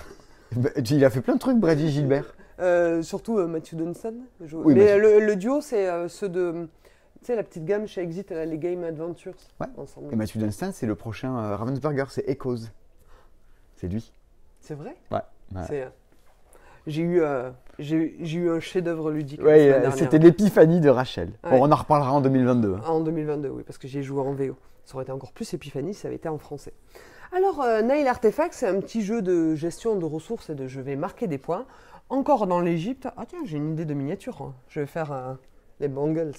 Il a fait plein de trucs, Brady Gilbert. Surtout Matthew Dunstan. Oui, mais Matthew. le duo, c'est ceux de. Tu sais, la petite gamme chez Exit, là, les Game Adventures. Ouais. Ensemble. Et Matthew Dunstan, c'est le prochain Ravensburger, c'est Echoes. C'est lui. C'est vrai. Ouais. Ouais. C'est, j'ai eu un chef-d'œuvre ludique. la Ouais, semaine dernière. c'était l'épiphanie de Rachel. Ouais. Bon, on en reparlera en 2022. hein. En 2022, oui, parce que j'ai joué en VO. Ça aurait été encore plus épiphanie si ça avait été en français. Alors, Nail Artefact, c'est un petit jeu de gestion de ressources et de je vais marquer des points. Encore dans l'Égypte. Ah tiens, j'ai une idée de miniature. Hein. Je vais faire les bangles.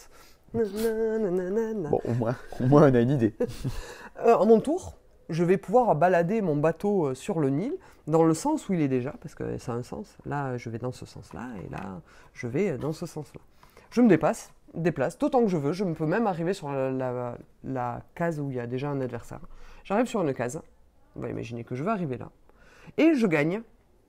Bon, au moins, on a une idée. À mon tour, je vais pouvoir balader mon bateau sur le Nil dans le sens où il est déjà, parce que ça a un sens. Là, je vais dans ce sens-là, et là, je vais dans ce sens-là. Je me déplace d'autant que je veux. Je peux même arriver sur la case où il y a déjà un adversaire. J'arrive sur une case. On va imaginer que je vais arriver là. Et je gagne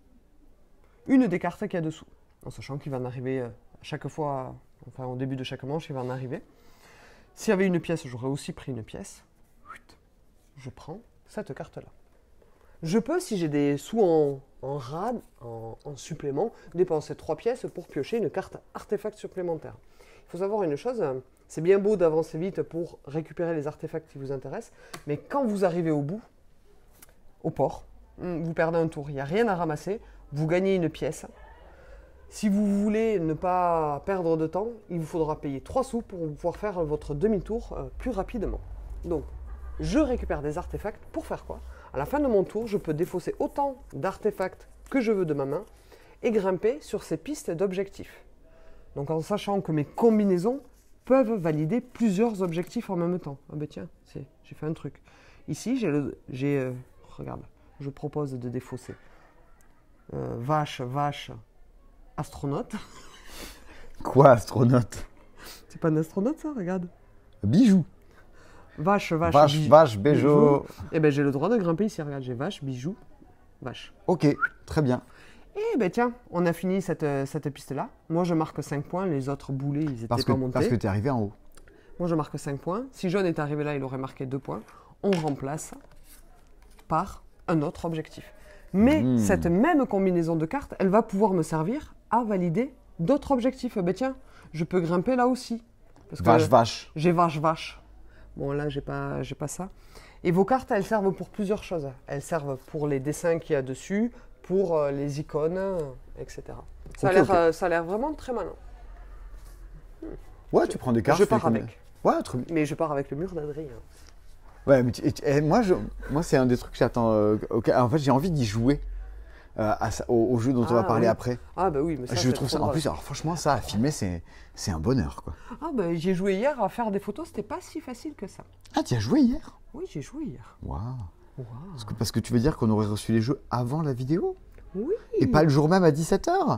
une des cartes qu'il y a dessous. En sachant qu'il va en arriver à chaque fois, enfin au début de chaque manche, il va en arriver. S'il y avait une pièce, j'aurais aussi pris une pièce. Je prends cette carte-là. Je peux, si j'ai des sous en rad, en supplément, dépenser 3 pièces pour piocher une carte artefact supplémentaire. Il faut savoir une chose, c'est bien beau d'avancer vite pour récupérer les artefacts qui vous intéressent, mais quand vous arrivez au bout, au port, vous perdez un tour, il n'y a rien à ramasser, vous gagnez une pièce. Si vous voulez ne pas perdre de temps, il vous faudra payer 3 sous pour pouvoir faire votre demi-tour plus rapidement. Donc, je récupère des artefacts pour faire quoi? À la fin de mon tour, je peux défausser autant d'artefacts que je veux de ma main et grimper sur ces pistes d'objectifs. Donc en sachant que mes combinaisons peuvent valider plusieurs objectifs en même temps. Ah ben tiens, j'ai fait un truc. Ici, regarde, je propose de défausser vache, astronaute. Quoi, astronaute? C'est pas un astronaute ça, regarde. Bijou. Vache, Bijou. Eh ben j'ai le droit de grimper ici, regarde, j'ai vache, bijou, vache. Ok, très bien. Eh ben tiens, on a fini cette piste-là. Moi je marque 5 points, les autres boulets ils étaient Parce pas montés. que t'es arrivé en haut. Moi je marque 5 points. Si Jaune est arrivé là, il aurait marqué 2 points. On remplace par un autre objectif. Mais cette même combinaison de cartes, elle va pouvoir me servir à valider d'autres objectifs. Ben tiens, je peux grimper là aussi. Parce que Vache. j'ai vache. Bon là j'ai pas ça. Et vos cartes elles servent pour plusieurs choses. Elles servent pour les dessins qu'il y a dessus, pour les icônes, etc. Ça a l'air vraiment très malin. Ouais, tu prends des cartes. Je tu fais pars comme- avec. Ouais, très bien. Mais je pars avec le mur d'Adrien. Ouais, mais moi, c'est un des trucs que j'attends. En fait, j'ai envie d'y jouer au jeu dont on va parler oui. après. Ah bah oui, mais ça Je c'est trouve trop ça. En drôle. plus, alors, franchement, ça à filmer, c'est un bonheur, quoi. Ah bah j'ai joué hier à faire des photos, c'était pas si facile que ça. Ah, tu as joué hier? Oui, j'ai joué hier. Waouh. Waouh. Parce que tu veux dire qu'on aurait reçu les jeux avant la vidéo? Oui. Et pas le jour même à 17h?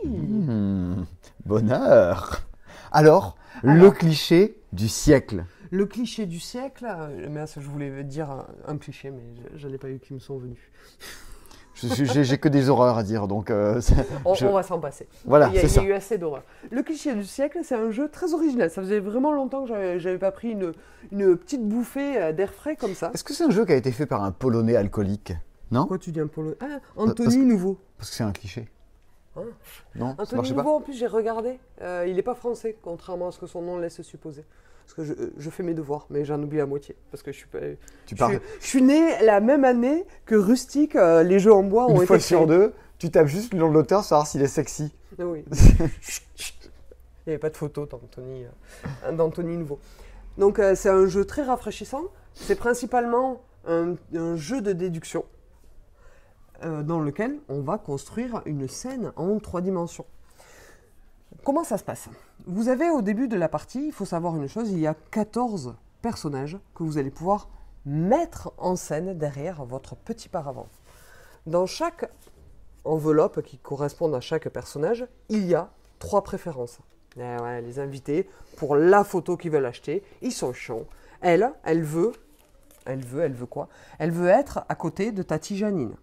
Oui. Bonheur. Alors, le cliché du siècle. Le cliché du siècle, mais je voulais dire un cliché, mais je n'en ai pas eu qui me sont venus. J'ai que des horreurs à dire, donc On va s'en passer. Voilà, il c'est y a ça. eu assez d'horreur. Le cliché du siècle, c'est un jeu très original. Ça faisait vraiment longtemps que j'avais pas pris une petite bouffée d'air frais comme ça. Est-ce que c'est un jeu qui a été fait par un Polonais alcoolique? Non? Pourquoi tu dis un polo? Ah, Parce Anthony que- Nouveau. Parce que c'est un cliché. Hein Non? Ça Anthony marchait pas? Nouveau, en plus, j'ai regardé. Il n'est pas français, contrairement à ce que son nom laisse supposer. Parce que je fais mes devoirs, mais j'en oublie la moitié. Parce que je suis pas. Tu parles Je suis né la même année que Rustic, les jeux en bois ont une été fois créés. sur deux, tu tapes juste le nom de l'auteur, savoir s'il est sexy. Ah oui. Il n'y avait pas de photo d'Anthony Nouveau. Donc c'est un jeu très rafraîchissant. C'est principalement un jeu de déduction dans lequel on va construire une scène en 3 dimensions. Comment ça se passe? Vous avez au début de la partie, il faut savoir une chose, il y a 14 personnages que vous allez pouvoir mettre en scène derrière votre petit paravent. Dans chaque enveloppe qui correspond à chaque personnage, il y a 3 préférences. Ouais, les invités, pour la photo qu'ils veulent acheter, ils sont chiants. Elle veut quoi? Elle veut être à côté de Tati Janine.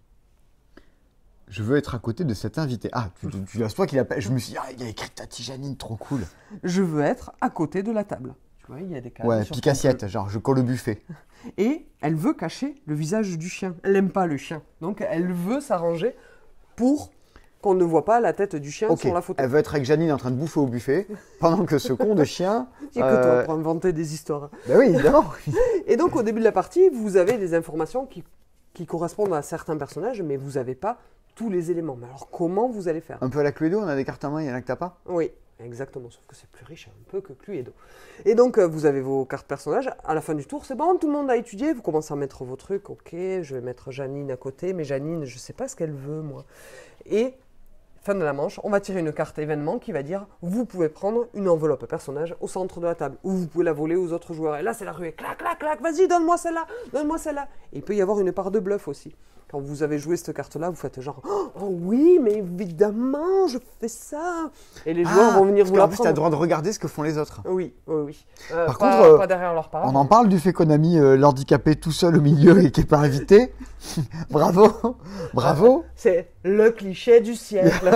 Je veux être à côté de cet invité. Ah, tu as toi qui l'appelle. Je me suis dit, il y a écrit Tati Janine, trop cool. Je veux être à côté de la table. Tu vois, il y a des cases. Ouais, sur pique ton assiette, genre je colle le buffet. Et elle veut cacher le visage du chien. Elle n'aime pas le chien. Donc elle veut s'arranger pour qu'on ne voit pas la tête du chien Ok, sur la photo. elle veut être avec Janine en train de bouffer au buffet, pendant que ce con de chien... Il n'y a que toi pour inventer des histoires. Ben oui, évidemment. Et donc au début de la partie, vous avez des informations qui correspondent à certains personnages, mais vous n'avez pas tous les éléments. Mais alors comment vous allez faire? Un peu à la Cluedo, on a des cartes en main, il y en a que t'as pas? Oui, exactement, sauf que c'est plus riche un peu que Cluedo. Et donc vous avez vos cartes personnages, à la fin du tour, c'est bon, tout le monde a étudié, vous commencez à mettre vos trucs, ok, je vais mettre Janine à côté, mais Janine, je sais pas ce qu'elle veut, moi. Et, fin de la manche, on va tirer une carte événement qui va dire, vous pouvez prendre une enveloppe personnage au centre de la table, ou vous pouvez la voler aux autres joueurs. Et là, c'est la ruée, clac, clac, clac, vas-y, donne-moi celle-là, donne-moi celle-là. Et il peut y avoir une part de bluff aussi. Quand vous avez joué cette carte-là, vous faites genre « Oh oui, mais évidemment, je fais ça !» Et les joueurs vont venir vous En plus, t'as l'apprendre. le droit de regarder ce que font les autres. Oui, oui, oui. Par pas, contre, pas derrière leurs parents. On en parle du fait qu'on a mis l'handicapé tout seul au milieu et qui n'est pas invité. Bravo, bravo. C'est le cliché du siècle.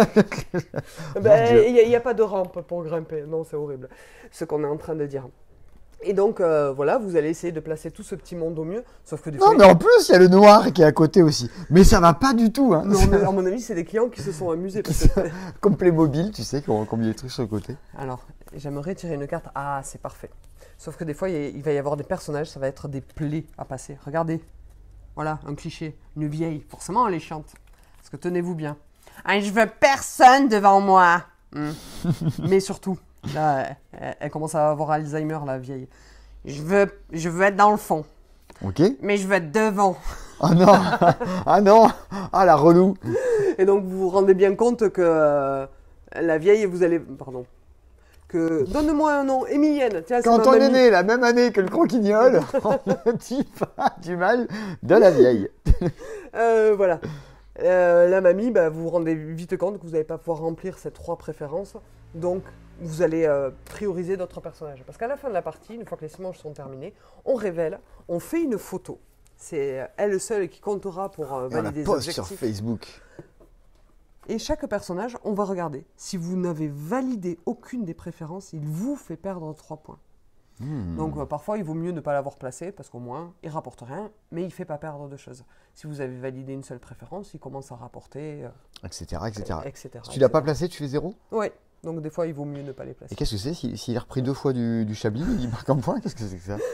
Dieu. Il n'y a pas de rampe pour grimper. Non, c'est horrible. Ce qu'on est en train de dire. Et donc, voilà, vous allez essayer de placer tout ce petit monde au mieux. Sauf que des Non, fois... mais en plus, il y a le noir qui est à côté aussi. Mais ça va pas du tout. Hein. Non, mais à mon avis, c'est des clients qui se sont amusés. Parce que... Comme Playmobil, tu sais, qui ont mis les trucs sur le côté. Alors, j'aimerais tirer une carte. Ah, c'est parfait. Sauf que des fois, il va y avoir des personnages, ça va être des plaies à passer. Regardez. Voilà, un cliché. Une vieille. Forcément, elle est chiante. Parce que tenez-vous bien. Ah, je veux personne devant moi. Mais surtout, là, elle commence à avoir Alzheimer, la vieille. Je veux être dans le fond. Ok. Mais je veux être devant. Ah non. Ah non. Ah la relou. Et donc, vous vous rendez bien compte que la vieille, vous allez... Pardon. Que... Donne-moi un nom. Émilienne. Tiens, c'est Quand ma on est mamie. né la même année que le croquignol, on ne dit pas du mal de la vieille. Voilà. La mamie, bah, vous vous rendez vite compte que vous n'allez pas pouvoir remplir ces 3 préférences. Donc, vous allez prioriser d'autres personnages. Parce qu'à la fin de la partie, une fois que les manches sont terminées, on révèle, on fait une photo. C'est elle seule qui comptera pour Et on la valider les poste sur objectifs. Facebook. Et chaque personnage, on va regarder. Si vous n'avez validé aucune des préférences, il vous fait perdre 3 points. Donc parfois, il vaut mieux ne pas l'avoir placé, parce qu'au moins, il rapporte rien, mais il ne fait pas perdre de choses. Si vous avez validé une seule préférence, il commence à rapporter, Etc. etc. etc. Si tu l'as pas placé, tu fais 0. Oui, donc des fois, il vaut mieux ne pas les placer. Et qu'est-ce que c'est s'il a repris 2 fois du chablis, il marque un point? Qu'est-ce que c'est que ça?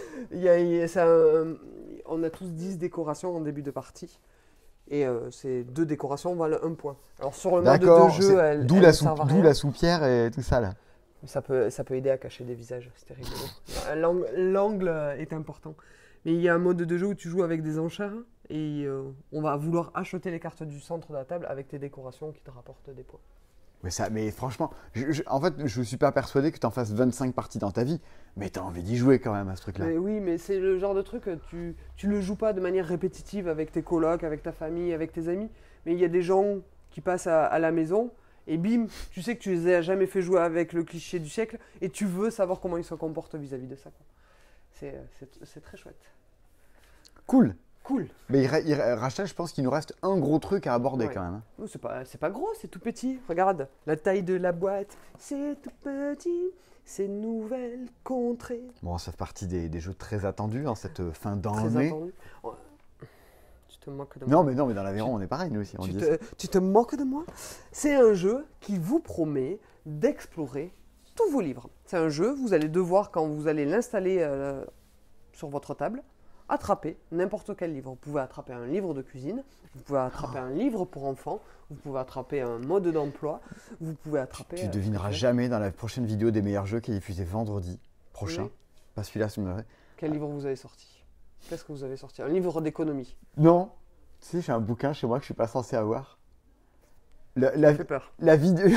On a tous 10 décorations en début de partie. Et ces 2 décorations valent 1 point. Alors sur le mode de D'accord, jeu, c'est- elles d'où elles la, ne servent à rien. la soupière et tout ça là. Mais ça peut aider à cacher des visages, c'est rigolo. L'angle est important. Mais il y a un mode de jeu où tu joues avec des enchères et on va vouloir acheter les cartes du centre de la table avec tes décorations qui te rapportent des points. Mais franchement, en fait, je suis pas persuadé que tu en fasses 25 parties dans ta vie, mais tu as envie d'y jouer quand même à ce truc-là. Mais oui, mais c'est le genre de truc, tu le joues pas de manière répétitive avec tes colocs, avec ta famille, avec tes amis. Mais il y a des gens qui passent à la maison et bim, tu sais que tu les as jamais fait jouer avec le cliché du siècle et tu veux savoir comment ils se comportent vis-à-vis de ça, quoi. C'est très chouette. Cool. Cool. Mais Rachel, je pense qu'il nous reste un gros truc à aborder Ouais. quand même. Non, c'est pas gros, c'est tout petit. Regarde, la taille de la boîte, c'est tout petit. C'est une nouvelle contrée. Bon, ça fait partie des jeux très attendus en cette fin Très d'année. attendu. Oh, tu te moques de moi. Non, mais dans l'Aveyron, on est pareil, nous aussi. On dit ça. Tu te moques de moi. C'est un jeu qui vous promet d'explorer tous vos livres. C'est un jeu, vous allez devoir, quand vous allez l'installer sur votre table, attraper n'importe quel livre. Vous pouvez attraper un livre de cuisine, vous pouvez attraper un livre pour enfants, vous pouvez attraper un mode d'emploi, vous pouvez attraper... Tu devineras jamais dans la prochaine vidéo des meilleurs jeux qui est diffusée vendredi prochain. Oui. Pas celui-là, celui-là. Quel livre vous avez sorti? Qu'est-ce que vous avez sorti? Un livre d'économie. Non. Tu sais, j'ai un bouquin chez moi que je suis pas censé avoir. Ça fait peur. La vie de...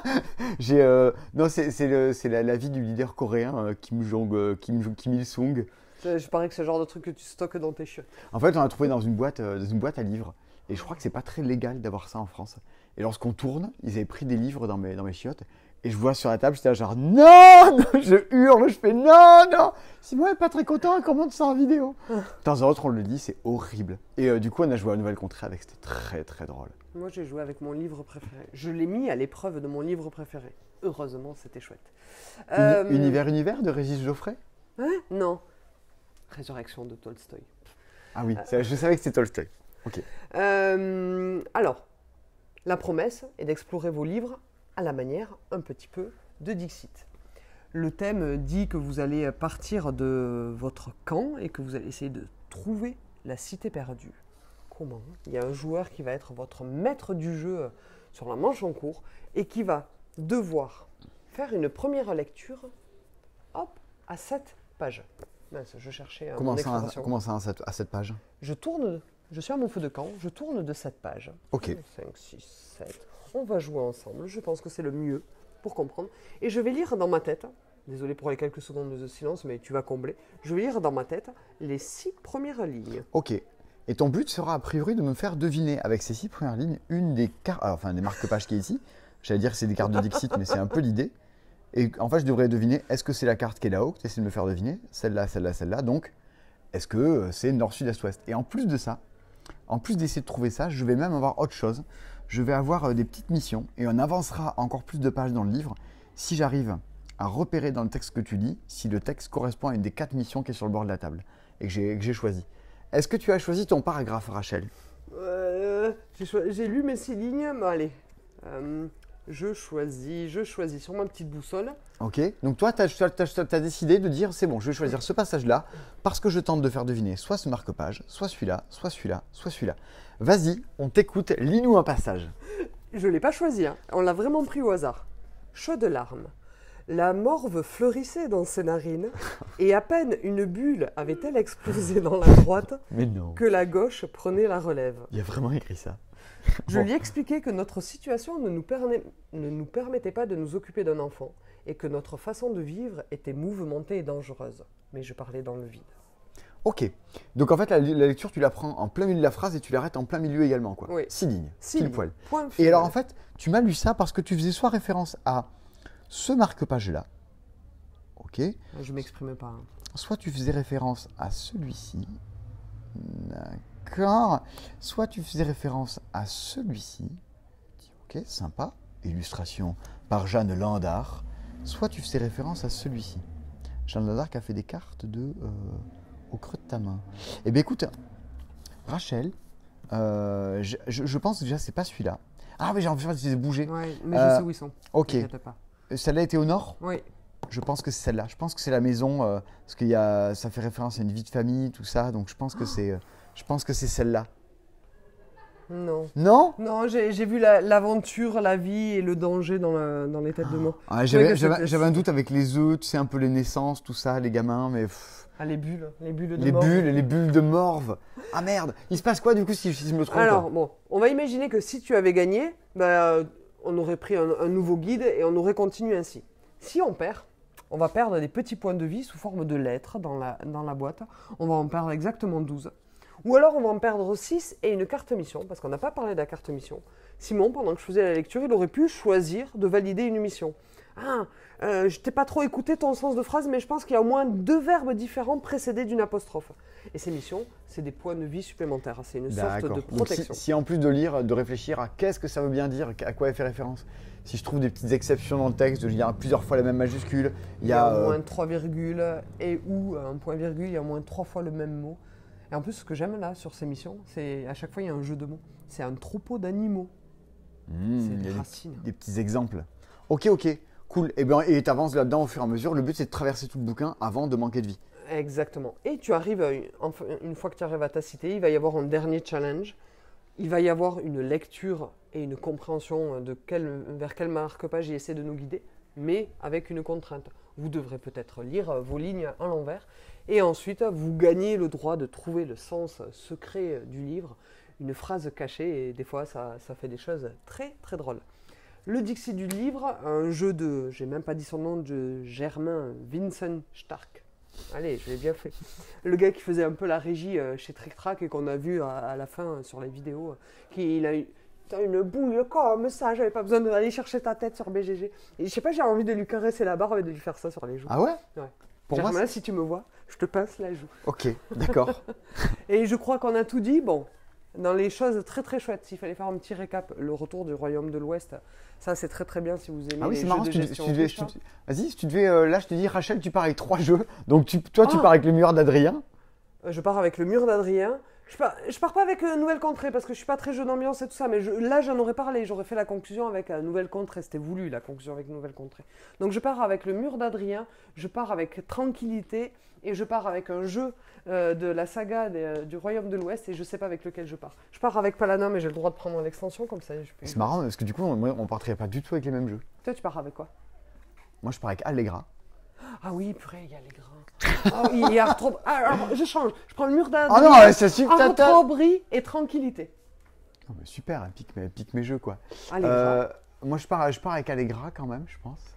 Non, c'est la vie du leader coréen Kim Il-sung. Je parie que c'est le genre de truc que tu stockes dans tes chiottes. En fait, on l'a trouvé dans une boîte à livres. Et je crois que c'est pas très légal d'avoir ça en France. Et lorsqu'on tourne, ils avaient pris des livres dans mes chiottes. Et je vois sur la table, j'étais là genre non, non, je hurle, je fais non, non. Simon est pas très content, comment montre ça en vidéo. De temps en temps, on le dit, c'est horrible. Et du coup, on a joué à Nouvelle Contrée avec, c'était très très drôle. Moi, j'ai joué avec mon livre préféré. Je l'ai mis à l'épreuve de mon livre préféré. Heureusement, c'était chouette. Univers de Régis Geoffrey. Hein? Non. Résurrection de Tolstoï. Ah oui, je savais que c'était Tolstoï. Ok. Alors, la promesse est d'explorer vos livres à la manière un petit peu de Dixit. Le thème dit que vous allez partir de votre camp et que vous allez essayer de trouver la cité perdue. Comment? Il y a un joueur qui va être votre maître du jeu sur la manche en cours et qui va devoir faire une première lecture, hop, à 7 pages. Mince, je cherchais mon expression. Comment ça à cette page? Je suis à mon feu de camp, je tourne de 7 pages. Ok. 5, 6, 7. On va jouer ensemble, je pense que c'est le mieux pour comprendre. Et je vais lire dans ma tête, désolé pour les quelques secondes de silence, mais tu vas combler. Je vais lire dans ma tête les 6 premières lignes. Ok. Et ton but sera a priori de me faire deviner avec ces 6 premières lignes une des cartes, enfin des marque-pages qui est ici. J'allais dire que c'est des cartes de Dixit, mais c'est un peu l'idée. Et en fait, je devrais deviner, est-ce que c'est la carte qui est là-haut que tu essaies de me faire deviner? Celle-là, celle-là, celle-là. Donc, est-ce que c'est nord, sud, est, ouest? Et en plus de ça, en plus d'essayer de trouver ça, je vais même avoir autre chose. Je vais avoir des petites missions et on avancera encore plus de pages dans le livre si j'arrive à repérer dans le texte que tu lis si le texte correspond à une des 4 missions qui est sur le bord de la table et que j'ai choisi. Est-ce que tu as choisi ton paragraphe, Rachel? J'ai lu mes 6 lignes, mais allez. Je choisis sur ma petite boussole. Ok, donc toi, tu as décidé de dire, c'est bon, je vais choisir ce passage-là parce que je tente de faire deviner soit ce marque-page, soit celui-là, soit celui-là, soit celui-là. Vas-y, on t'écoute, lis-nous un passage. Je ne l'ai pas choisi, hein. On l'a vraiment pris au hasard. Chaude larme. La morve fleurissait dans ses narines et à peine une bulle avait-elle explosé dans la droite Mais non, que la gauche prenait la relève. il y a vraiment écrit ça. Je Bon. lui expliquai que notre situation ne nous permettait pas de nous occuper d'un enfant et que notre façon de vivre était mouvementée et dangereuse. Mais je parlais dans le vide. Ok, donc en fait, la lecture, tu la prends en plein milieu de la phrase et tu l'arrêtes en plein milieu également, quoi. Oui. 6 lignes, 6 pile lignes. poil. Point Et final. alors en fait, tu m'as lu ça parce que tu faisais soit référence à ce marque-page-là, ok, Je m'exprime pas. Hein. soit tu faisais référence à celui-ci, d'accord, soit tu faisais référence à celui-ci, ok, sympa, illustration par Jeanne Landard, soit tu faisais référence à celui-ci. Jeanne Landard qui a fait des cartes au creux de ta main. Eh bien écoute, Rachel, je pense que déjà c'est pas celui-là. Ah mais j'ai envie de les bouger. Ouais, mais je sais où ils sont. Ok, T'inquiète pas. celle-là était au nord? Oui. Je pense que c'est celle-là. Je pense que c'est la maison, parce ça fait référence à une vie de famille, tout ça. Donc je pense que c'est celle-là. Non. Non? Non, j'ai vu l'aventure, la vie et le danger dans les têtes de mots. Ah, Je trouvais que j'avais un doute avec les œufs, tu sais, un peu les naissances, tout ça, les gamins, mais Ah, les bulles de les mort. bulles de morve. Ah merde, il se passe quoi du coup si je me trompe? Alors, bon, on va imaginer que si tu avais gagné, on aurait pris un nouveau guide et on aurait continué ainsi. Si on perd, on va perdre des petits points de vie sous forme de lettres dans la boîte. On va en perdre exactement 12. Ou alors on va en perdre 6 et une carte mission, parce qu'on n'a pas parlé de la carte mission. Simon, pendant que je faisais la lecture, il aurait pu choisir de valider une mission. Ah, je t'ai pas trop écouté ton sens de phrase, mais je pense qu'il y a au moins 2 verbes différents précédés d'une apostrophe. Et ces missions, c'est des points de vie supplémentaires. C'est une sorte de Donc, protection. si en plus de lire, de réfléchir à qu'est-ce que ça veut bien dire, à quoi elle fait référence, si je trouve des petites exceptions dans le texte, il y a plusieurs fois la même majuscule, Il y a au moins 3 virgules et ou un point virgule, il y a au moins 3 fois le même mot. Et en plus, ce que j'aime là sur ces missions, c'est à chaque fois il y a un jeu de mots. C'est un troupeau d'animaux. C'est il y des a racines. des petits exemples. Ok, cool. Et tu avances là-dedans au fur et à mesure. Le but, c'est de traverser tout le bouquin avant de manquer de vie. Exactement. Et tu arrives, une fois que tu arrives à ta cité, il va y avoir un dernier challenge. Il va y avoir une lecture et une compréhension vers quel marque-page il essaie de nous guider, mais avec une contrainte. Vous devrez peut-être lire vos lignes à l'envers et ensuite vous gagnez le droit de trouver le sens secret du livre, une phrase cachée et des fois ça fait des choses très très drôles. Le Dixit du livre, un jeu de, j'ai même pas dit son nom, de Germain Vincent Stark. Allez, je l'ai bien fait. Le gars qui faisait un peu la régie chez Trick Track et qu'on a vu à la fin sur les vidéos, il a eu une bouille comme ça, j'avais pas besoin d'aller chercher ta tête sur BGG. Et je sais pas, j'ai envie de lui caresser la barbe et de lui faire ça sur les joues. Ah ouais? Ouais. Pour Germain, moi, si tu me vois, je te pince la joue. Ok, d'accord. Et je crois qu'on a tout dit. Bon, dans les choses très très chouettes, s'il fallait faire un petit récap, le retour du Royaume de l'Ouest, ça c'est très très bien si vous aimez Ah oui, les c'est jeux marrant. de gestion. Vas-y, si tu devais. Là, je te dis, Rachel, tu pars avec 3 jeux. Donc, toi, tu Ah. pars avec le mur d'Adrien. Je pars avec le mur d'Adrien. Je pars pas avec Nouvelle Contrée parce que je suis pas très jeu d'ambiance et tout ça, mais là j'en aurais parlé, j'aurais fait la conclusion avec Nouvelle Contrée, c'était voulu la conclusion avec Nouvelle Contrée. Donc je pars avec le mur d'Adrien, je pars avec Tranquillité et je pars avec un jeu de la saga du Royaume de l'Ouest et je sais pas avec lequel je pars. Je pars avec Paladin mais j'ai le droit de prendre l'extension comme ça. C'est marrant parce que du coup, on partirait pas du tout avec les mêmes jeux. Toi tu pars avec quoi? Moi, je pars avec Allegra. Ah oui, purée, il y a les grains. Ah oui, il y a Arthro... alors, je change. Je prends le mur d'Adrien. Ah non, c'est super. Arthrobrie et Tranquillité. Non, mais super, elle pique mes jeux quoi. Allegra. Moi, je pars avec Allegra quand même, je pense.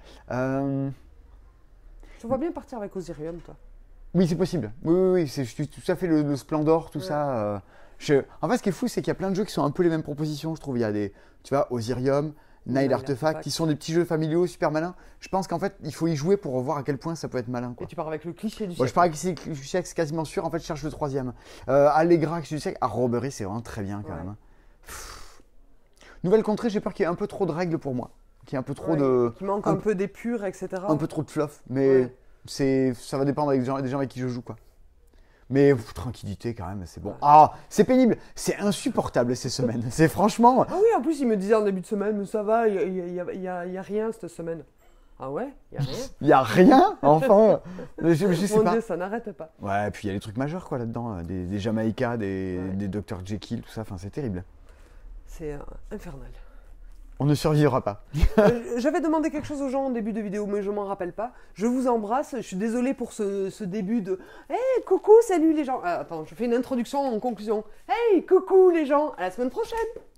Je vois bien partir avec Osirium, toi. Oui, c'est possible. Oui, c'est tout à fait le Splendor, tout ça. En fait, ce qui est fou, c'est qu'il y a plein de jeux qui sont un peu les mêmes propositions, je trouve. Il y a des, tu vois, Osirium, Nile Artefact, qui sont des petits jeux familiaux super malins. Je pense qu'en fait, il faut y jouer pour voir à quel point ça peut être malin. Quoi. Et tu pars avec le cliché du Moi, siècle. je pars avec le cliché, c'est quasiment sûr. En fait, je cherche le 3e. Allegra, cliché du siècle. Robbery, c'est vraiment très bien quand même. Hein. Nouvelle Contrée, j'ai peur qu'il y ait un peu trop de règles pour moi. Qu'il y ait un peu trop de. Qui manque un peu d'épure, etc. Un peu trop de fluff. Mais ça va dépendre des gens avec qui je joue. Quoi. Mais tranquillité quand même, c'est bon. Ah, c'est pénible, c'est insupportable ces semaines. C'est franchement. Ah oui, en plus, il me disait en début de semaine, mais ça va, il y a rien cette semaine. Ah ouais, il y a rien. Il y a rien, enfin. je sais Mon pas. Dieu, ça n'arrête pas. Ouais, et puis il y a des trucs majeurs quoi là-dedans, des Jamaïca, des Dr Jekyll, tout ça. Enfin, c'est terrible. C'est infernal. On ne survivra pas. J'avais demandé quelque chose aux gens en début de vidéo, mais je m'en rappelle pas. Je vous embrasse. Je suis désolé pour ce début de hey, coucou, salut les gens. Attends, je fais une introduction en conclusion. Hey, coucou les gens. À la semaine prochaine.